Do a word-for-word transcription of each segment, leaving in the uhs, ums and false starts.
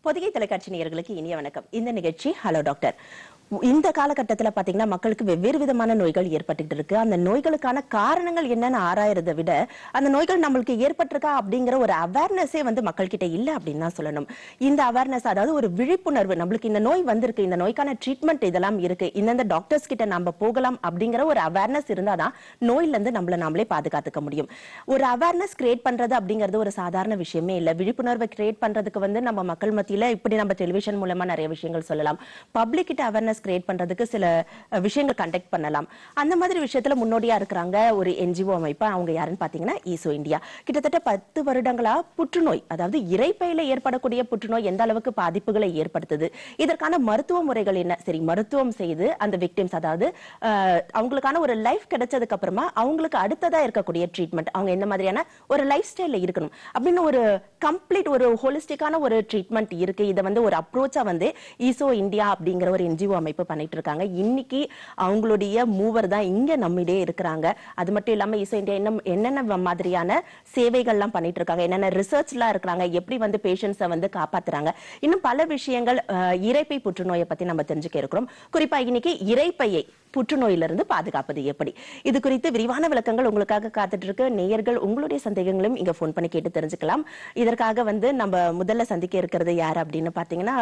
பொதிகை தொலைக்காட்சி நேயர்களுக்கு இனிய வணக்கம். இந்த நிகழ்ச்சி ஹலோ டாக்டர். இந்த காலகட்டத்துல பாத்தீங்கன்னா மக்களுக்கு வெவ்வேறு விதமான நோய்கள் ஏற்பட்டுட்டு இருக்கு. அந்த நோய்களுக்கான காரணங்கள் என்னன்னு ஆராயறதை விட அந்த நோய்கள் நம்மளுக்கு ஏற்பட்டிருக்கா அப்படிங்கிற ஒரு அவேர்னஸே வந்து மக்கள் கிட்ட இல்ல அப்படின்னு தான் சொல்லணும். இந்த அவேர்னஸ், அதாவது ஒரு விழிப்புணர்வு, நம்மளுக்கு இந்த நோய் வந்திருக்கு, இந்த நோய்க்கான ட்ரீட்மெண்ட் இதெல்லாம் இருக்கு, இந்தந்த டாக்டர்ஸ் கிட்ட நம்ம போகலாம் அப்படிங்கிற ஒரு அவேர்னஸ் இருந்தாதான் நோயில இருந்து நம்மள நாமளே பாதுகாத்துக்க முடியும். ஒரு அவேர்னஸ் கிரியேட் பண்றது அப்படிங்கிறது ஒரு சாதாரண விஷயமே இல்ல. விழிப்புணர்வை கிரியேட் பண்றதுக்கு வந்து நம்ம மக்கள் மத்தியில இப்படி நம்ம டெலிவிஷன் மூலமா நிறைய விஷயங்கள் சொல்லலாம். பப்ளிக் கிட்ட அவேர்னஸ் கிரியேட் பண்றதுக்கு சில விஷயங்கள் கண்டக்ட் பண்ணலாம். அந்த மாதிரி விஷயத்துல முன்னோடியா இருக்கிறாங்க ஒரு என்ஜிஓ அமைப்பு. அவங்க யாருன்னு பாத்தீங்கன்னா ஈசோ இந்தியா. கிட்டத்தட்ட பத்து வருடங்களா புற்றுநோய், அதாவது இரைப்பையில ஏற்படக்கூடிய புற்றுநோய் எந்த அளவுக்கு பாதிப்புகளை ஏற்படுத்துது, இதற்கான மருத்துவ முறைகள் என்ன, சரி மருத்துவம் செய்து அந்த விக்டிம்ஸ், அதாவது அவங்களுக்கான ஒரு லைஃப் கிடைச்சதுக்கு அப்புறமா அவங்களுக்கு அடுத்ததா இருக்கக்கூடிய ட்ரீட்மெண்ட், அவங்க என்ன மாதிரியான ஒரு லைஃப் ஸ்டைல்ல இருக்கணும் அப்படின்னு ஒரு கம்ப்ளீட் ஒரு ஹோலிஸ்டிக்கான ஒரு ட்ரீட்மெண்ட் இருக்கு. இதை வந்து ஒரு அப்ரோச்சா வந்து ஈசோ இந்தியா அப்படிங்கிற ஒரு என்ஜிஓ அமைப்பு பண்ணிட்டு இருக்காங்க. இன்னைக்கு அவங்களுடைய மூவர் தான் இங்க நம்மிடையே இருக்கிறாங்க. அது மட்டும் இல்லாம ஈசோ இந்தியா என்ன என்னென்ன மாதிரியான சேவைகள் எல்லாம் பண்ணிட்டு இருக்காங்க, என்னென்ன ரிசர்ச் எல்லாம் இருக்கிறாங்க, எப்படி வந்து பேஷண்ட்ஸை வந்து காப்பாத்துறாங்க, இன்னும் பல விஷயங்கள் இரைப்பை புற்றுநோயை பத்தி நம்ம தெரிஞ்சுக்க இருக்கிறோம். குறிப்பா இன்னைக்கு இரைப்பையை புற்றுநோயிலிருந்து பாதுகாப்பது எப்படி, இது குறித்து விரிவான விளக்கங்கள் உங்களுக்காக காத்துட்டு இருக்கு. நேயர்கள் உங்களுடைய சந்தேகங்களும் இங்க போன் பண்ணி கேட்டு தெரிஞ்சுக்கலாம். இதற்காக வந்து நம்ம முதல்ல சந்திக்க இருக்கிறது யார் அப்படின்னு பாத்தீங்கன்னா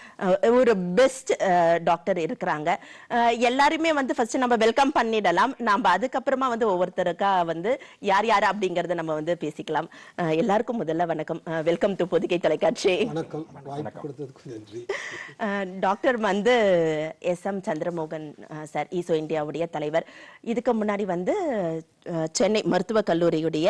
ஒரு பெஸ்ட் டாக்டர் இருக்கிறாங்க. எல்லாருமே வந்து ஃபர்ஸ்ட் நம்ம வெல்கம் பண்ணிடலாம். நம்ம அதுக்கப்புறமா வந்து ஒவ்வொருத்தருக்கா வந்து யார் யார் அப்படிங்கறத நம்ம வந்து பேசிக்கலாம். எல்லாருக்கும் முதல்ல வணக்கம், வெல்கம் டு பொதிகை தொலைக்காட்சி. வணக்கம், வாய்ப்பு கொடுத்ததுக்கு நன்றி. டாக்டர் வந்து S M Chandramohan sir, ESO இந்தியாவுடைய தலைவர். இதுக்கு முன்னாடி வந்து சென்னை மருத்துவக் கல்லூரியுடைய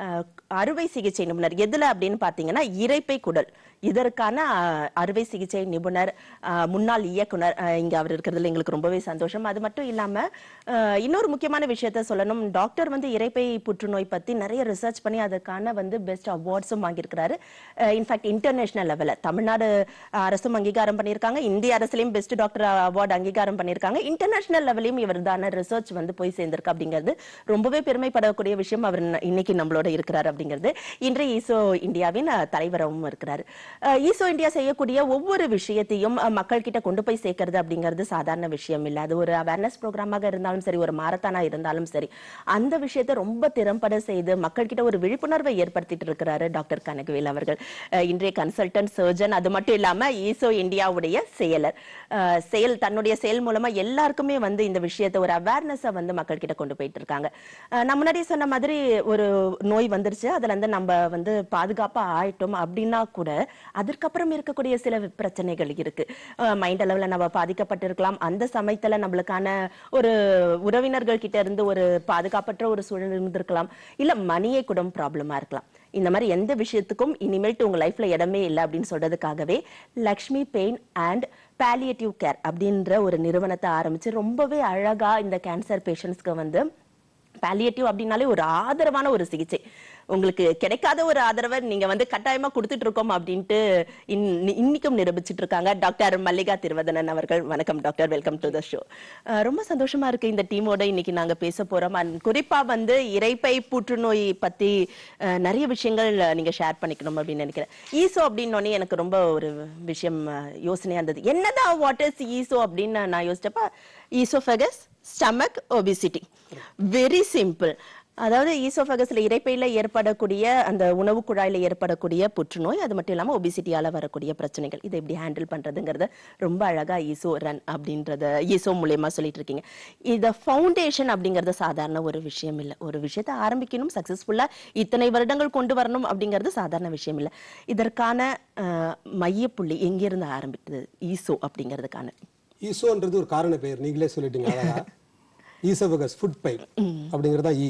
அறுவை சிகிச்சை நிபுணர். எதுல அப்படின்னு பாத்தீங்கன்னா இரைப்பை குடல், இதற்கான அறுவை சிகிச்சை நிபுணர், முன்னாள் இயக்குனர். இங்க அவர் இருக்கிறதுல எங்களுக்கு ரொம்பவே சந்தோஷம். அது மட்டும் இல்லாம இன்னொரு முக்கியமான விஷயத்த சொல்லணும். டாக்டர் வந்து இரைப்பை புற்றுநோய் பத்தி நிறைய ரிசர்ச் பண்ணி அதுக்கான வந்து பெஸ்ட் அவார்ட்ஸும் வாங்கியிருக்கிறாரு. இன்ஃபேக்ட் இன்டர்நேஷனல் லெவல்ல தமிழ்நாடு அரசும் அங்கீகாரம் பண்ணியிருக்காங்க, இந்திய அரசுலயும் பெஸ்ட் டாக்டர் அவார்டு அங்கீகாரம் பண்ணியிருக்காங்க, இன்டர்நேஷனல் லெவலையும் இவர்தான ரிசர்ச் வந்து போய் சேர்ந்திருக்கு அப்படிங்கிறது ரொம்பவே பெருமைப்படக்கூடிய விஷயம். அவர் இன்னைக்கு நம்மளோட இருக்கிறார் அப்படிங்கிறது. இன்றைய ஈசோ இந்தியாவின் தலைவராகவும் இருக்கிறார். ஈசோ இந்தியா செய்யக்கூடிய ஒவ்வொரு விஷயத்தையும் மக்கள் கிட்ட கொண்டு போய் சேர்க்கிறது அப்படிங்கிறது சாதாரண விஷயம் இல்ல. அது ஒரு அவேர்னஸ் ப்ரோக்ராமாக இருந்தாலும் சரி, ஒரு மாரத்தானா இருந்தாலும் சரி, அந்த விஷயத்தை ரொம்ப திறம்பட செய்து மக்கள் கிட்ட ஒரு விழிப்புணர்வை ஏற்படுத்திட்டு இருக்கிறாரு டாக்டர் கனகவேல் அவர்கள். இன்றைய கன்சல்டன்ட் சர்ஜன், அது மட்டும் இல்லாம ஈசோ இந்தியாவுடைய செயலர். செயல் தன்னுடைய செயல் மூலமா எல்லாருக்குமே வந்து இந்த விஷயத்தை ஒரு அவேர்னஸை வந்து மக்கள் கிட்ட கொண்டு போயிட்டு இருக்காங்க. நான் முன்னாடியே சொன்ன மாதிரி ஒரு நோய் வந்துருச்சு, அதுல இருந்து நம்ம வந்து பாதுகாப்பா ஆயிட்டோம் அப்படின்னா கூட அதற்கப்புறம் இருக்கக்கூடிய சில பிரச்சனைகள் இருக்கு. மைண்ட் அளவுல நம்ம பாதிக்கப்பட்டிருக்கலாம், அந்த சமயத்துல நம்மளுக்கான ஒரு உறவினர்கள் கிட்ட இருந்து ஒரு பாதுகாப்பற்ற ஒரு சூழல் இருந்திருக்கலாம், இல்ல மணியே கூட ப்ராப்ளமா இருக்கலாம். இந்த மாதிரி எந்த விஷயத்துக்கும் இனிமேல்ட்டு உங்க லைஃப்ல இடமே இல்லை அப்படின்னு சொல்றதுக்காகவே Lakshmi pain and palliative care அப்படின்ற ஒரு நிறுவனத்தை ஆரம்பிச்சு ரொம்பவே அழகா இந்த கேன்சர் பேஷண்ட்ஸ்க்கு வந்து பாலியேட்டிவ் அப்படின்னாலே ஒரு ஆதரவான ஒரு சிகிச்சை, உங்களுக்கு கிடைக்காத ஒரு ஆதரவை நீங்க வந்து கட்டாயமா கொடுத்துட்டு இருக்கோம் அப்படின்ட்டு இன்னைக்கும் நிரூபிச்சுட்டு இருக்காங்க டாக்டர் மல்லிகா திருவதனன் அவர்கள். வணக்கம் doctor, welcome to the show. ரொம்ப சந்தோஷமா இருக்கு இந்த டீமோட இன்னைக்கு நாங்க பேச போறோம். குறிப்பா வந்து இரைப்பை புற்றுநோய் பத்தி நிறைய விஷயங்கள் நீங்க ஷேர் பண்ணிக்கணும் அப்படின்னு நினைக்கிறேன். ஈசோ அப்படின்னு எனக்கு ரொம்ப ஒரு விஷயம் யோசனையா இருந்தது. என்னதான் வாட் இஸ் ஈசோ அப்படின்னு நான் யோசிச்சப்ப, oesophagus, stomach, obesity, very simple. அதாவது ஈசோஃபகஸ்ல இரைப்பையில ஏற்படக்கூடிய அந்த உணவு குழாயில ஏற்படக்கூடிய புற்றுநோய், அது மட்டும் இல்லாம ஒபிசிட்டியால வரக்கூடிய பிரச்சனைகள், இதை எப்படி ஹேண்டில் பண்றதுங்கிறத ரொம்ப அழகா ஈசோ ரன் அப்படின்றத ஈசோ மூலமா சொல்லிட்டு இருக்கீங்க. இந்த ஃபவுண்டேஷன் அப்படிங்கறது சாதாரண ஒரு விஷயம் இல்ல. ஒரு விஷயத்தை ஆரம்பிக்கணும், சக்சஸ்ஃபுல்லா இத்தனை வருடங்கள் கொண்டு வரணும் அப்படிங்கிறது சாதாரண விஷயம் இல்ல. இதற்கான மையப்புள்ளி எங்கிருந்து ஆரம்பித்தது ஈசோ அப்படிங்கிறதுக்கான? ஈசோன்றது ஒரு காரண பெயர், நீங்களே சொல்லிட்டீங்க அழகா. ஈசோஃபகஸ் ஃபுட் பைப் அப்படிங்கறதா ஈ,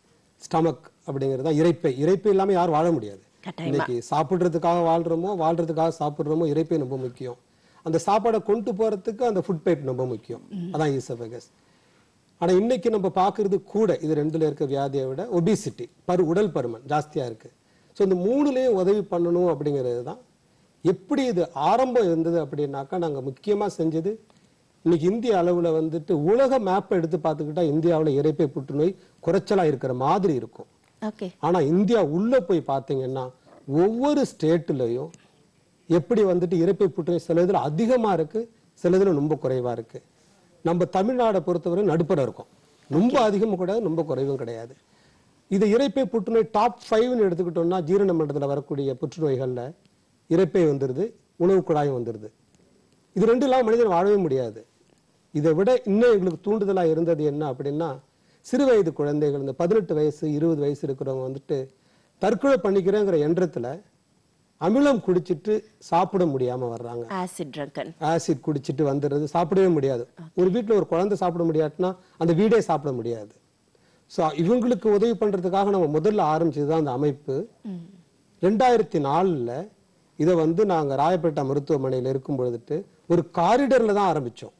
ஸ்டமக் அப்படிங்கறதா இரைப்பை. இரைப்பை இல்லாம யாரும் வாழ முடியாது. இன்னைக்கு சாப்பிடுறதுக்காக வாழ்றோமோ, வாழ்றதுக்காக சாப்பிடுறோமோ, இரைப்பை ரொம்ப முக்கியம். அந்த சாப்பாடை கொண்டு போறதுக்கு அந்த ஃபுட் பைப் ரொம்ப முக்கியம். அதான் ஈசோஃபகஸ். ஆனா இன்னைக்கு நம்ம பாக்குறது கூட இது ரெண்டுல இருக்க வியாதியை விட ஒபிசிட்டி, பரு உடல் பருமன் ஜாஸ்தியா இருக்கு. ஸோ இந்த மூணுலயும் உதவி பண்ணணும் அப்படிங்கிறது தான். எப்படி இது ஆரம்பம் இருந்தது அப்படின்னாக்கா, நாங்க முக்கியமா செஞ்சது இன்னைக்கு இந்திய அளவுல வந்துட்டு உலக மேப்பை எடுத்து பார்த்துக்கிட்டா இந்தியாவில் இரைப்பை புற்றுநோய் குறைச்சலா இருக்கிற மாதிரி இருக்கும். ஆனா இந்தியா உள்ள போய் பார்த்தீங்கன்னா ஒவ்வொரு ஸ்டேட்லயும் எப்படி வந்துட்டு இரைப்பை புற்றுநோய் சில இதில் அதிகமாக இருக்கு, சில இதில் ரொம்ப குறைவாக இருக்கு. நம்ம தமிழ்நாடை பொறுத்தவரை நடுப்பட இருக்கும், ரொம்ப அதிகமும் கிடையாது, ரொம்ப குறைவும் கிடையாது. இது இரைப்பை புற்றுநோய் டாப் ஃபைவ்னு எடுத்துக்கிட்டோம்னா ஜீரண மண்டலத்தில் வரக்கூடிய புற்றுநோய்களில் இரைப்பை வந்துடுது, உணவு குழாயும் வந்துடுது. இது ரெண்டு இல்லாமல் மனிதன் வாழவே முடியாது. இதை விட இன்னும் எங்களுக்கு தூண்டுதலாக இருந்தது என்ன அப்படின்னா, சிறு வயது குழந்தைகள், இந்த பதினெட்டு வயசு இருபது வயசு இருக்கிறவங்க வந்துட்டு தற்கொலை பண்ணிக்கிறேங்கிற எண்ணத்துல அமிலம் குடிச்சிட்டு சாப்பிட முடியாம வர்றாங்க. ஆசிட் ட்ரங்கன் ஆசிட் குடிச்சிட்டு வந்துடுறது, சாப்பிடவே முடியாது. ஒரு வீட்டில் ஒரு குழந்தை சாப்பிட முடியாதுன்னா அந்த வீடே சாப்பிட முடியாது. ஸோ இவங்களுக்கு உதவி பண்றதுக்காக நம்ம முதல்ல ஆரம்பிச்சதுதான் அந்த அமைப்பு. ரெண்டாயிரத்தி நாலுல இதை வந்து நாங்க ராயப்பேட்டை மருத்துவமனையில் இருக்கும் பொழுதுட்டு ஒரு காரிடர்ல தான் ஆரம்பிச்சோம்.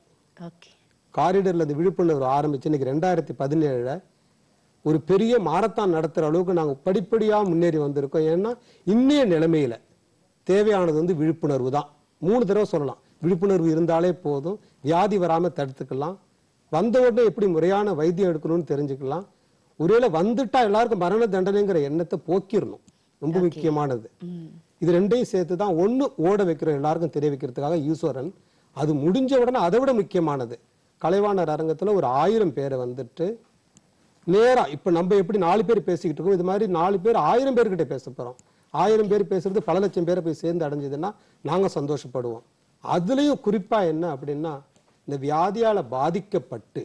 காரிடர்ல இந்த விழிப்புணர்வு ஆரம்பிச்சு இன்னைக்கு ரெண்டாயிரத்தி பதினேழுல ஒரு பெரிய மாரத்தான் நடத்துற அளவுக்கு நாங்க படிப்படியா முன்னேறி வந்திருக்கோம். ஏன்னா இன்னைய நிலைமையில தேவையானது வந்து விழிப்புணர்வு தான். மூணு தடவை சொல்லலாம், விழிப்புணர்வு இருந்தாலே போதும், வியாதி வராம தடுத்துக்கலாம், வந்த உடனே எப்படி முறையான வைத்தியம் எடுக்கணும்னு தெரிஞ்சுக்கலாம், ஒருவேளை வந்துட்டா எல்லாருக்கும் மரண தண்டனைங்கிற எண்ணத்தை போக்கிடணும், ரொம்ப முக்கியமானது. இது ரெண்டையும் சேர்த்து தான் ஒண்ணு ஓட வைக்கிற எல்லாருக்கும் தெரிய வைக்கிறதுக்காக ஈஸ்வரன். அது முடிஞ்ச உடனே அதை விட முக்கியமானது, கலைவாணர் அரங்கத்துல ஒரு ஆயிரம் பேரை வந்துட்டு நேரா இப்ப நம்ம எப்படி நாலு பேர் பேசிக்கிட்டு இருக்கோம், இது மாதிரி நாலு பேர் ஆயிரம் பேர்கிட்ட பேச போறோம். ஆயிரம் பேர் பேசுறது பல லட்சம் பேரை போய் சேர்ந்து அடைஞ்சதுன்னா நாங்க சந்தோஷப்படுவோம். அதுலயும் குறிப்பா என்ன அப்படின்னா, இந்த வியாதியால பாதிக்கப்பட்டு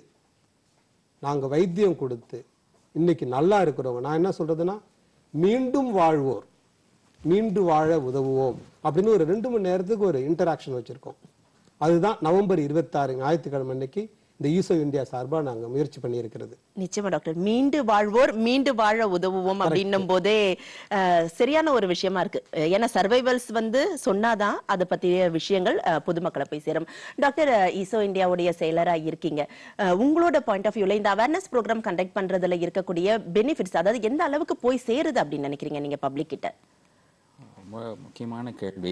நாங்க வைத்தியம் கொடுத்து இன்னைக்கு நல்லா இருக்கிறவங்க, நான் என்ன சொல்றதுன்னா, மீண்டும் வாழ்வோர் மீண்டு வாழ உதவுவோம் அப்படின்னு ஒரு ரெண்டு மணி நேரத்துக்கு ஒரு இன்டராக்ஷன் வச்சிருக்கோம். அதுதான் நவம்பர் இருபத்தி ஆறு ஞாயிற்றுக்கிழமை அன்னைக்கு இந்த ஈசோ இந்தியா சார்பா நாங்க முயற்சி பண்ணி இருக்கிறது. நிச்சயமா டாக்டர், மீண்டு வாழ்வோர் மீண்டு வாழ உதவுவோம் அப்படின்னும் போதே சரியான ஒரு விஷயமா இருக்கு. ஏன்னா சர்வைவல்ஸ் வந்து சொன்னாதான் அதை பத்திய விஷயங்கள் பொதுமக்களை போய் சேரும். டாக்டர், ஈசோ இந்தியாவுடைய செயலரா இருக்கீங்க, உங்களோட பாயிண்ட் ஆஃப் வியூல இந்த அவேர்னஸ் ப்ரோக்ராம் கண்டக்ட் பண்றதுல இருக்கக்கூடிய பெனிஃபிட்ஸ், அதாவது எந்த அளவுக்கு போய் சேருது அப்படின்னு நினைக்கிறீங்க நீங்க பப்ளிக் கிட்ட? ரொம்ப முக்கியமான கேள்வி.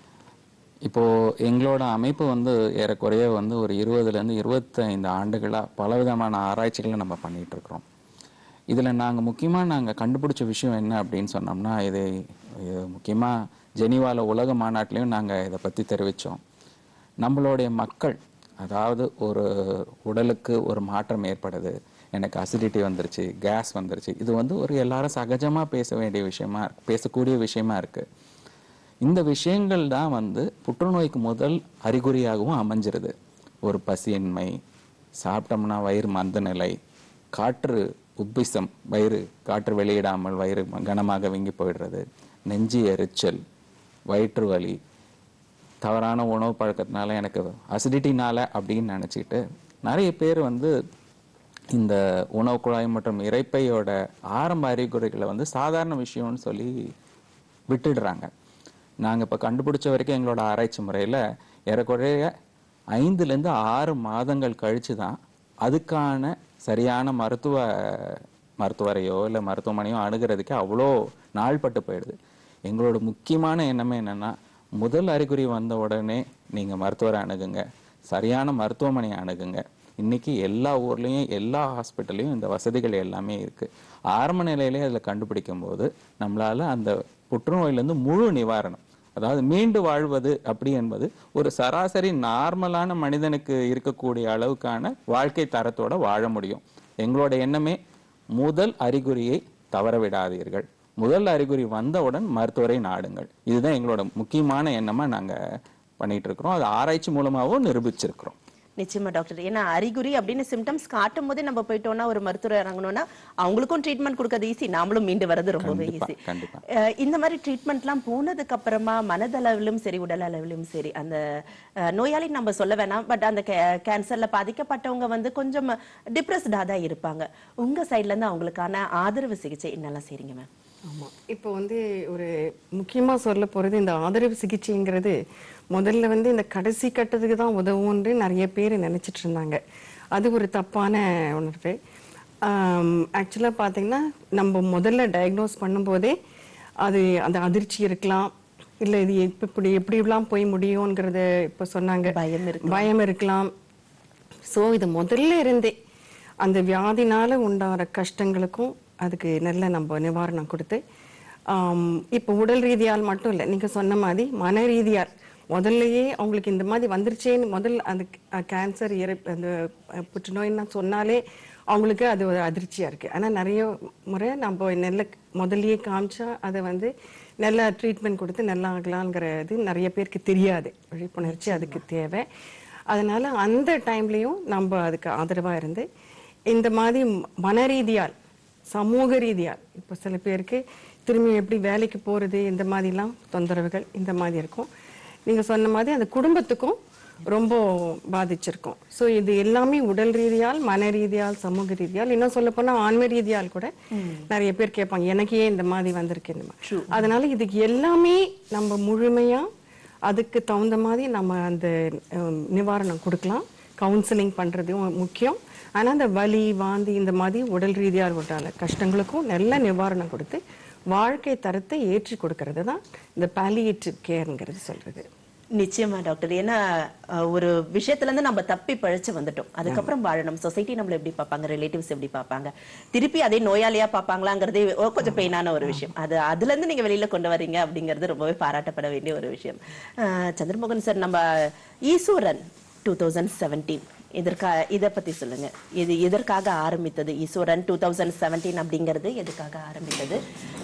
இப்போது எங்களோட அமைப்பு வந்து ஏறக்குறைய வந்து ஒரு இருபதுலேருந்து இருபத்தைந்து ஆண்டுகளாக பலவிதமான ஆராய்ச்சிகளை நம்ம பண்ணிகிட்ருக்குறோம். இதில் நாங்கள் முக்கியமாக நாங்கள் கண்டுபிடிச்ச விஷயம் என்ன அப்படின்னு சொன்னோம்னா, இது முக்கியமாக ஜெனீவாவில் உலக மாநாட்டிலையும் நாங்கள் இதை பற்றி தெரிவித்தோம். நம்மளுடைய மக்கள், அதாவது ஒரு உடலுக்கு ஒரு மாற்றம் ஏற்படுது, எனக்கு அசிடிட்டி வந்துருச்சு, கேஸ் வந்துருச்சு, இது வந்து ஒரு எல்லாரும் சகஜமாக பேச வேண்டிய விஷயமா பேசக்கூடிய விஷயமா இருக்குது. இந்த விஷயங்கள் தான் வந்து புற்றுநோய்க்கு முதல் அறிகுறியாகவும் அமைஞ்சிருது. ஒரு பசியின்மை, சாப்பிட்டோம்னா வயிறு மந்த நிலை, காற்று உப்பிசம், வயிறு காற்று வெளியிடாமல் வயிறு கனமாக வீங்கி போயிடுறது, நெஞ்சு எரிச்சல், வயிற்று வலி, தவறான உணவு பழக்கத்தினால எனக்கு அசிடிட்டினால அப்படின்னு நினச்சிக்கிட்டு நிறைய பேர் வந்து இந்த உணவு குழாய் மற்றும் இரைப்பையோட ஆரம்ப அறிகுறிகளை வந்து சாதாரண விஷயம்னு சொல்லி விட்டுடுறாங்க. நாங்கள் இப்போ கண்டுபிடிச்ச வரைக்கும் எங்களோட ஆராய்ச்சி முறையில் ஏறக்குறைய ஐந்துலேருந்து ஆறு மாதங்கள் கழித்து தான் அதுக்கான சரியான மருத்துவ மருத்துவரையோ இல்லை மருத்துவமனையோ அணுகிறதுக்கு அவ்வளோ நாள்பட்டு போயிடுது. எங்களோட முக்கியமான எண்ணமே என்னென்னா, முதல் அறிகுறி வந்த உடனே நீங்கள் மருத்துவரை அணுகுங்க, சரியான மருத்துவமனையை அணுகுங்க. இன்றைக்கி எல்லா ஊர்லேயும் எல்லா ஹாஸ்பிட்டல்லையும் இந்த வசதிகள் எல்லாமே இருக்குது. ஆரம்ப நிலையிலே அதில் கண்டுபிடிக்கும் போது நம்மளால் அந்த புற்றுநோயிலேருந்து முழு நிவாரணம், அதாவது மீண்டு வாழ்வது அப்படி என்பது ஒரு சராசரி நார்மலான மனிதனுக்கு இருக்கக்கூடிய அளவுக்கான வாழ்க்கை தரத்தோட வாழ முடியும். எங்களோட எண்ணமே, முதல் அறிகுறியை தவற விடாதீர்கள், முதல் அறிகுறி வந்தவுடன் மருத்துவரை நாடுங்கள். இதுதான் எங்களோட முக்கியமான எண்ணமா நாங்க பண்ணிட்டு இருக்கிறோம். அது ஆராய்ச்சி மூலமாகவும் நிரூபிச்சிருக்கிறோம். நிச்சயமா டாக்டர், ஏன்னா அறிகுறி அப்படின்னு சிம்டம்ஸ் காட்டும் போதே நம்ம போயிட்டோம்னா ஒரு மருத்துவர் இறங்கணும்னா அவங்களுக்கும் ட்ரீட்மெண்ட் கொடுக்கறது ஈஸி, நாமளும் மீண்டு வர்றது ரொம்பவே ஈஸி. இந்த மாதிரி ட்ரீட்மெண்ட்லாம் போனதுக்கு அப்புறமா மனதளவிலும் சரி உடல் அளவிலும் சரி அந்த நோயாளி நம்ம சொல்ல வேணாம், பட் அந்த கேன்சர்ல பாதிக்கப்பட்டவங்க வந்து கொஞ்சம் டிப்ரெஸ்டா தான் இருப்பாங்க. உங்க சைட்ல இருந்து அவங்களுக்கான ஆதரவு சிகிச்சை என்னெல்லாம் செய்றீங்க மேம்? ஆமாம், இப்போ வந்து ஒரு முக்கியமாக சொல்ல போகிறது, இந்த ஆதரவு சிகிச்சைங்கிறது முதல்ல வந்து இந்த கடைசி கட்டத்துக்கு தான் உதவும்னு நிறைய பேர் நினச்சிட்டு இருந்தாங்க. அது ஒரு தப்பான உணர்வு. ஆக்சுவலாக பார்த்தீங்கன்னா, நம்ம முதல்ல டயக்னோஸ் பண்ணும்போதே அது அந்த அதிர்ச்சி இருக்கலாம், இல்லை இது இப்போ இப்படி எப்படிலாம் போய் முடியுங்கிறத இப்போ சொன்னாங்க, பயம் இருக்கு பயம் இருக்கலாம். ஸோ இது முதல்ல இருந்தே அந்த வியாதினால உண்டாகிற கஷ்டங்களுக்கும் அதுக்கு நல்ல நம்ம நிவாரணம் கொடுத்து இப்போ உடல் ரீதியால் மட்டும் இல்லை, நீங்க சொன்ன மாதிரி மன ரீதியால் முதல்லயே அவங்களுக்கு இந்த மாதிரி வந்துருச்சேன்னு முதல் அந்த கேன்சர் இறப்பு அந்த புற்றுநோய்ன்னு சொன்னாலே அவங்களுக்கு அது ஒரு அதிர்ச்சியா இருக்கு. ஆனா நிறைய முறை நம்ம நல்ல முதல்லயே காமிச்சா அதை வந்து நல்ல ட்ரீட்மெண்ட் கொடுத்து நல்லா ஆகலாங்கிறது நிறைய பேருக்கு தெரியாது. விழிப்புணர்ச்சி அதுக்கு தேவை. அதனால அந்த டைம்லயும் நம்ம அதுக்கு ஆதரவா இருந்து இந்த மாதிரி மன ரீதியால் சமூக ரீதியால் இப்போ சில பேருக்கு திரும்பி எப்படி வேலைக்கு போறது இந்த மாதிரிலாம் தொந்தரவுகள் இந்த மாதிரி இருக்கும். நீங்க சொன்ன மாதிரி அந்த குடும்பத்துக்கும் ரொம்ப பாதிச்சிருக்கும். ஸோ இது எல்லாமே உடல் ரீதியால் மன ரீதியால் சமூக ரீதியால் இன்னும் சொல்ல போனா ஆன்ம ரீதியால் கூட நிறைய பேர் கேட்பாங்க எனக்கு ஏன் இந்த மாதிரி வந்திருக்கு இந்த மாதிரி. அதனால இதுக்கு எல்லாமே நம்ம முழுமையா அதுக்கு தகுந்த மாதிரி நம்ம அந்த நிவாரணம் கொடுக்கலாம். கவுன்சிலிங் பண்றதும் முக்கியம். ஆனா அந்த வலி வாந்தி இந்த மாதிரி உடல் ரீதியால் உண்டான கஷ்டங்களுக்கும் நல்ல நிவாரணம் கொடுத்து வாழ்க்கை தரத்தை ஏற்றி கொடுக்கறது தான் இந்த பாலியேட்டிவ் கேர்ங்கிறது சொல்றது. நிச்சயமா டாக்டர். ஏன்னா ஒரு விஷயத்துல இருந்து நம்ம தப்பி பழிச்சு வந்துட்டோம், அதுக்கப்புறம் வாழணும். சொசைட்டி நம்மள எப்படி பார்ப்பாங்க, ரிலேட்டிவ்ஸ் எப்படி பார்ப்பாங்க, திருப்பி அதே நோயாளியா பார்ப்பாங்களாங்கிறதே கொஞ்சம் பெயினான ஒரு விஷயம். அது அதுல இருந்து நீங்க வெளியில கொண்டு வரீங்க அப்படிங்கிறது ரொம்பவே பாராட்டப்பட வேண்டிய ஒரு விஷயம். சந்திரமோகன் சார், நம்ம ஈஸ்வரன் டூ தௌசண்ட் செவன்டீன் இதற்கா இதை பத்தி சொல்லுங்க. இது எதற்காக ஆரம்பித்தது? ஈஸ்வரன் டூ தௌசண்ட் செவன்டீன் அப்படிங்கிறது எதுக்காக ஆரம்பித்தது?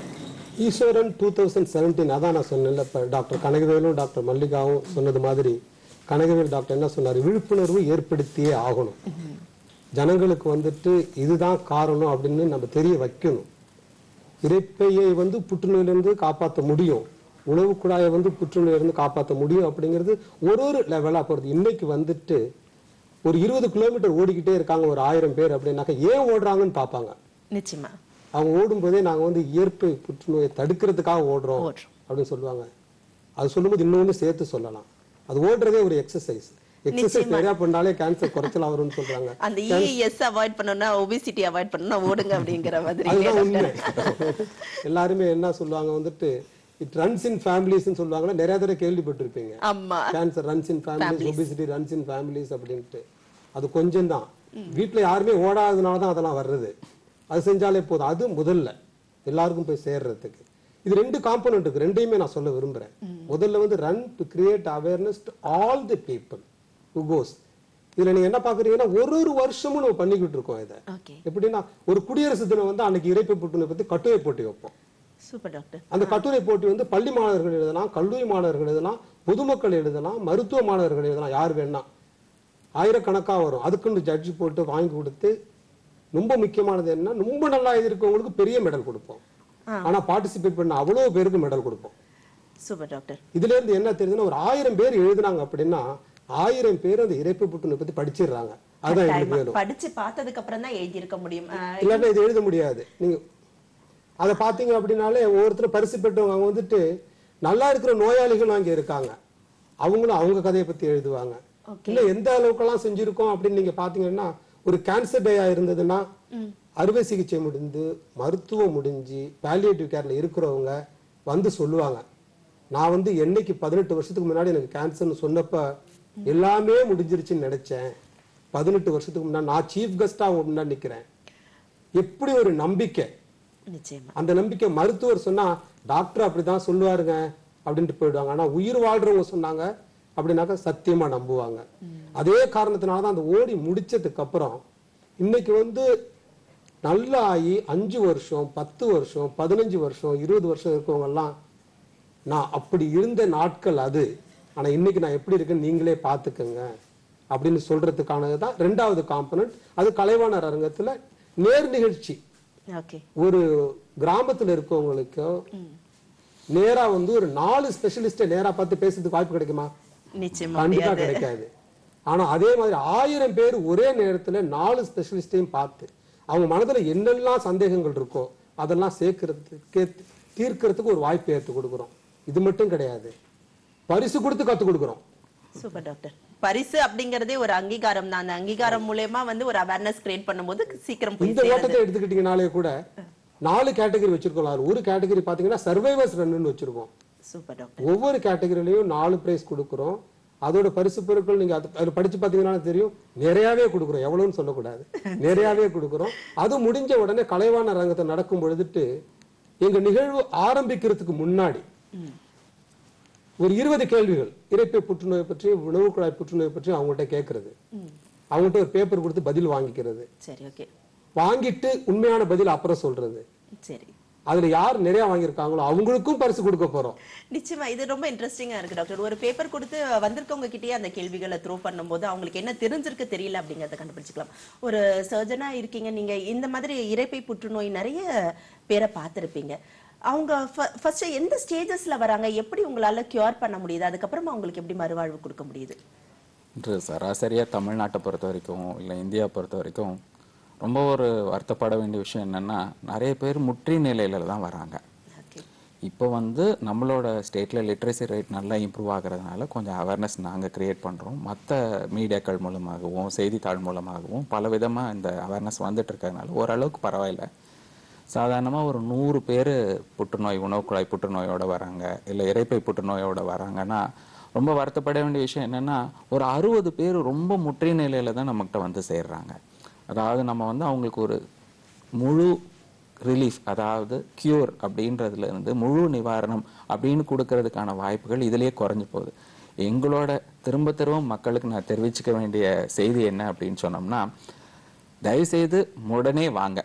ஈஸ்வரன் டூ தௌசண்ட் செவன்டீன் அதான் நான் சொன்னேன்ல, இப்போ டாக்டர் கனகவேலும் டாக்டர் மல்லிகாவும் சொன்னது மாதிரி கனகவேல் டாக்டர் என்ன சொன்னார், விழிப்புணர்வு ஏற்படுத்தியே ஆகணும். ஜனங்களுக்கு வந்துட்டு இதுதான் காரணம் அப்படின்னு நம்ம தெரிய வைக்கணும். இரைப்பையை வந்து புற்றுநோயிலிருந்து காப்பாற்ற முடியும், உணவு குழாயை வந்து புற்றுநோயிலிருந்து காப்பாற்ற முடியும் அப்படிங்கிறது ஒரு ஒரு லெவலாக போகிறது. இன்னைக்கு வந்துட்டு ஒரு இருபது கிலோமீட்டர் ஓடிக்கிட்டே இருக்காங்க ஒரு ஆயிரம் பேர் அப்படின்னாக்கா ஏன் ஓடுறாங்கன்னு பார்ப்பாங்க. நிச்சயமா அவங்க ஓடும் போதே நாங்க வந்து இயற்கை புற்றுநோயை தடுக்கிறதுக்காக ஓடுறோம் அப்படின்னு சொல்லுவாங்க. அது சொல்லும்போது இன்னொன்னு சேர்த்து சொல்லலாம், அது ஓடுறதே ஒரு எக்ஸசைஸ். எக்ஸசைஸ் நிறைய பண்ணாலே கேன்சர் குறைச்சலாம் வரும்னு சொல்றாங்க. அந்த இஎஸ் அவாய்ட் பண்ணனும்னா ஒபிசிட்டி அவாய்ட் பண்ணனும்னா ஓடுங்க அப்படிங்கிற மாதிரி. அதுதான் உண்மை. எல்லாருமே என்ன சொல்லுவாங்க வந்துட்டு இட் ரன்ஸ் இன் ஃபேமிலிஸ்னு சொல்லுவாங்க. நிறைய தடவை கேள்விப்பட்டிருப்பீங்க, ஆமா cancer runs in families, obesity runs in families அப்படின்ட்டு. அது கொஞ்சம் தான், வீட்டுல யாருமே ஓடாததுனால தான் அதெல்லாம் வர்றது. அது செஞ்சாலே போதும், அது முதல்ல எல்லாருக்கும் போய் சேர்றதுக்கு. இது ரெண்டு காம்பனன்ட் இருக்கு, ரெண்டையுமே நான் சொல்ல விரும்புறேன். முதல்ல வந்து run to create awareness to all the people who goes. இதுல நீங்க என்ன பாக்குறீங்கன்னா ஒரு ஒரு வருஷமும் நம்ம பண்ணிக்கிட்டு இருக்கோம். இதை எப்படின்னா ஒரு குடியரசு தினம் வந்து அன்னைக்கு இரைப்பை புற்றுநோய் பத்தி கட்டுரை போட்டி வைப்போம். Super doctor. அந்த கட்டுரை போட்டி வந்து பள்ளி மாணவர்கள் எழுதலாம், கல்லூரி மாணவர்கள் எழுதலாம், பொதுமக்கள் எழுதலாம், மருத்துவ மாணவர்கள் எழுதலாம், யார் வேணா. ஆயிரக்கணக்கா வரும். அதுக்குன்னு ஜட்ஜி போட்டு வாங்கி கொடுத்து, ரொம்ப முக்கியமானது என்ன, ரொம்ப நல்லா எழுதிருக்கவங்களுக்கு பெரிய மெடல் கொடுப்போம். ஆனா பார்ட்டிசிபேட் பண்ண அவ்வளவு பேருக்கு மெடல் கொடுப்போம். Super doctor. இதுல இருந்து என்ன தெரியுதுன்னா ஒரு ஆயிரம் பேர் எழுதுனாங்க அப்படின்னா ஆயிரம் பேர் அந்த இரைப்பை புற்றுநோய் பத்தி படிச்சிடுறாங்க. அதான் எங்களுக்கு வேணும். படிச்சு பார்த்ததுக்கு அப்புறம் தான் எழுதி இருக்க முடியும், இல்லாட்டா இது எழுத முடியாது. நீங்க அதை பாத்தீங்க அப்படின்னாலே ஒவ்வொருத்தரும் பரிசு பெற்றவங்க வந்துட்டு நல்லா இருக்கிற நோயாளிகள் அங்க இருக்காங்க, அவங்களும் அவங்க கதையை பத்தி எழுதுவாங்க. இல்ல எந்த அளவுக்கெல்லாம் செஞ்சிருக்கோம் அப்படின்னு நீங்க பாத்தீங்கன்னா ஒரு கேன்சர் டேயா இருந்ததுன்னா அறுவை சிகிச்சை முடிந்து மருத்துவம் முடிஞ்சு பாலியேட்டிவ் கேர்ல இருக்கிறவங்க வந்து சொல்லுவாங்க, நான் வந்து என்னைக்கு பதினெட்டு வருஷத்துக்கு முன்னாடி எனக்கு கேன்சர்னு சொன்னப்ப எல்லாமே முடிஞ்சிருச்சுன்னு நினைச்சேன், பதினெட்டு வருஷத்துக்கு முன்னாடி நான் சீஃப் கெஸ்டா முன்னாடி நிக்கிறேன். எப்படி ஒரு நம்பிக்கை. அந்த நம்பிக்கை மருத்துவர் சொன்னா டாக்டர் அப்படிதான் சொல்லுவாருங்க அப்படின்ட்டு போயிடுவாங்க. ஆனா உயிர் வாழ்றவங்க சொன்னாங்க அப்படின்னாக்கா சத்தியமா நம்புவாங்க. அதே காரணத்தினாலதான் அந்த ஓடி முடிச்சதுக்கு அப்புறம் இன்னைக்கு வந்து நல்லா ஆகி அஞ்சு வருஷம் பத்து வருஷம் பதினஞ்சு வருஷம் இருபது வருஷம் இருக்கவங்க எல்லாம் நான் அப்படி இருந்த நாட்கள் அது, ஆனா இன்னைக்கு நான் எப்படி இருக்கேன்னு நீங்களே பாத்துக்கங்க அப்படின்னு சொல்றதுக்கானதுதான் ரெண்டாவது காம்பனன்ட். அது கலைவாணர் அரங்கத்துல நேர் நிகழ்ச்சி. ஒரு கிராமத்துல இருக்கவங்களுக்கு நேரா வந்து ஒரு நாலு ஸ்பெஷலிஸ்ட நேரா பார்த்து பேசுறதுக்கு வாய்ப்பு கிடைக்குமா? கண்டிப்பா கிடைக்காது. ஆனா அதே மாதிரி ஆயிரம் பேர் ஒரே நேரத்துல நாலு ஸ்பெஷலிஸ்டையும் பார்த்து அவங்க மனதுல என்னெல்லாம் சந்தேகங்கள் இருக்கோ அதெல்லாம் சேர்க்கறதுக்கு தீர்க்கறதுக்கு ஒரு வாய்ப்பு ஏற்று கொடுக்குறோம். இது மட்டும் கிடையாது, பரிசு கொடுத்து கத்து கொடுக்குறோம். Super doctor. பரிசு அப்படிங்கறதே ஒரு அங்கீகாரம் தான். அந்த அங்கீகாரம் மூலமா வந்து ஒரு அவேர்னஸ் கிரியேட் பண்ணும்போது சீக்கிரம் போய் இந்த ஓட்டத்தை எடுத்துக்கிட்டீங்கனாலே கூட நாலு கேட்டகரி வச்சிருக்கோம். ஒரு கேட்டகரி பாத்தீங்கன்னா சர்வைவர்ஸ் ரன்னு வச்சிருக்கோம். Super doctor. ஒவ்வொரு கேட்டகரியிலையும் நாலு பிரைஸ் கொடுக்குறோம். அதோட பரிசு பொருட்கள் நீங்க அதுல படிச்சு பாத்தீங்கன்னா தெரியும், நிறையவே கொடுக்குறோம். எவ்வளவுன்னு சொல்லக்கூடாது, நிறையவே கொடுக்குறோம். அது முடிஞ்ச உடனே கலைவாணர் அரங்கத்தை நடக்கும் பொழுதுட்டு எங்க நிகழ்வு ஆரம்பிக்கிறதுக்கு முன்னாடி ஒரு இருபது கேள்விகள் இரைப்பை புற்றுநோய் பற்றி, உணவு குழாய் புற்றுநோய் பற்றி அவங்கள்ட்ட கேட்கறது, அவங்கள்ட்ட ஒரு பேப்பர் கொடுத்து பதில் வாங்கிக்கிறது, சரி ஓகே, வாங்கிட்டு உண்மையான பதில் அப்புறம் சொல்றது. சரி, அதுல யார் நிறைய வாங்கியிருக்காங்களோ அவங்களுக்கும் பரிசு கொடுக்க போறோம். நிச்சயமா இது ரொம்ப இன்ட்ரெஸ்டிங்கா இருக்கு டாக்டர். ஒரு பேப்பர் கொடுத்து வந்திருக்கவங்க கிட்டயே அந்த கேள்விகளை த்ரோ பண்ணும்போது அவங்களுக்கு என்ன தெரிஞ்சிருக்கு தெரியல அப்படிங்கறத கண்டுபிடிச்சிக்கலாம். ஒரு சர்ஜனா இருக்கீங்க நீங்க, இந்த மாதிரி இரைப்பை புற்றுநோய் நிறைய பேரை பார்த்திருப்பீங்க. அவங்க ஃபர்ஸ்ட் எந்த ஸ்டேஜஸ்ல வராங்க, எப்படி உங்களால கியூர் பண்ண முடியுது, அதுக்கப்புறமா அவங்களுக்கு எப்படி மறுவாழ்வு கொடுக்க முடியுது? இன்று சராசரியா தமிழ்நாட்டை பொறுத்த வரைக்கும் இல்லை இந்தியா பொறுத்த வரைக்கும் ரொம்ப ஒரு வருத்தப்பட வேண்டிய விஷயம் என்னன்னா, நிறைய பேர் முற்றி நிலையில தான் வராங்க. இப்போ வந்து நம்மளோட ஸ்டேட்ல லிட்ரஸி ரேட் நல்லா இம்ப்ரூவ் ஆகுறதுனால கொஞ்சம் அவேர்னஸ் நாங்கள் கிரியேட் பண்ணுறோம். மற்ற மீடியாக்கள் மூலமாகவும் செய்தித்தாள் மூலமாகவும் பல விதமாக இந்த அவேர்னஸ் வந்துட்டு இருக்கிறதுனால ஓரளவுக்கு பரவாயில்ல. சாதாரணமாக ஒரு நூறு பேர் புற்றுநோய், உணவு குழாய் புற்றுநோயோட வராங்க, இல்லை இரைப்பை புற்றுநோயோட வராங்கன்னா ரொம்ப வருத்தப்பட வேண்டிய விஷயம் என்னென்னா, ஒரு அறுபது பேர் ரொம்ப முற்றி நிலையில தான் நம்மகிட்ட வந்து சேர்றாங்க. அதாவது நம்ம வந்து அவங்களுக்கு ஒரு முழு ரிலீஃப், அதாவது கியூர் அப்படின்றதுல இருந்து முழு நிவாரணம் அப்படின்னு கொடுக்கறதுக்கான வாய்ப்புகள் இதுலேயே குறைஞ்சு போகுது. எங்களோட திரும்ப திரும்ப மக்களுக்கு நான் தெரிவிச்சுக்க வேண்டிய செய்தி என்ன அப்படின்னு சொன்னோம்னா, தயவுசெய்து உடனே வாங்க.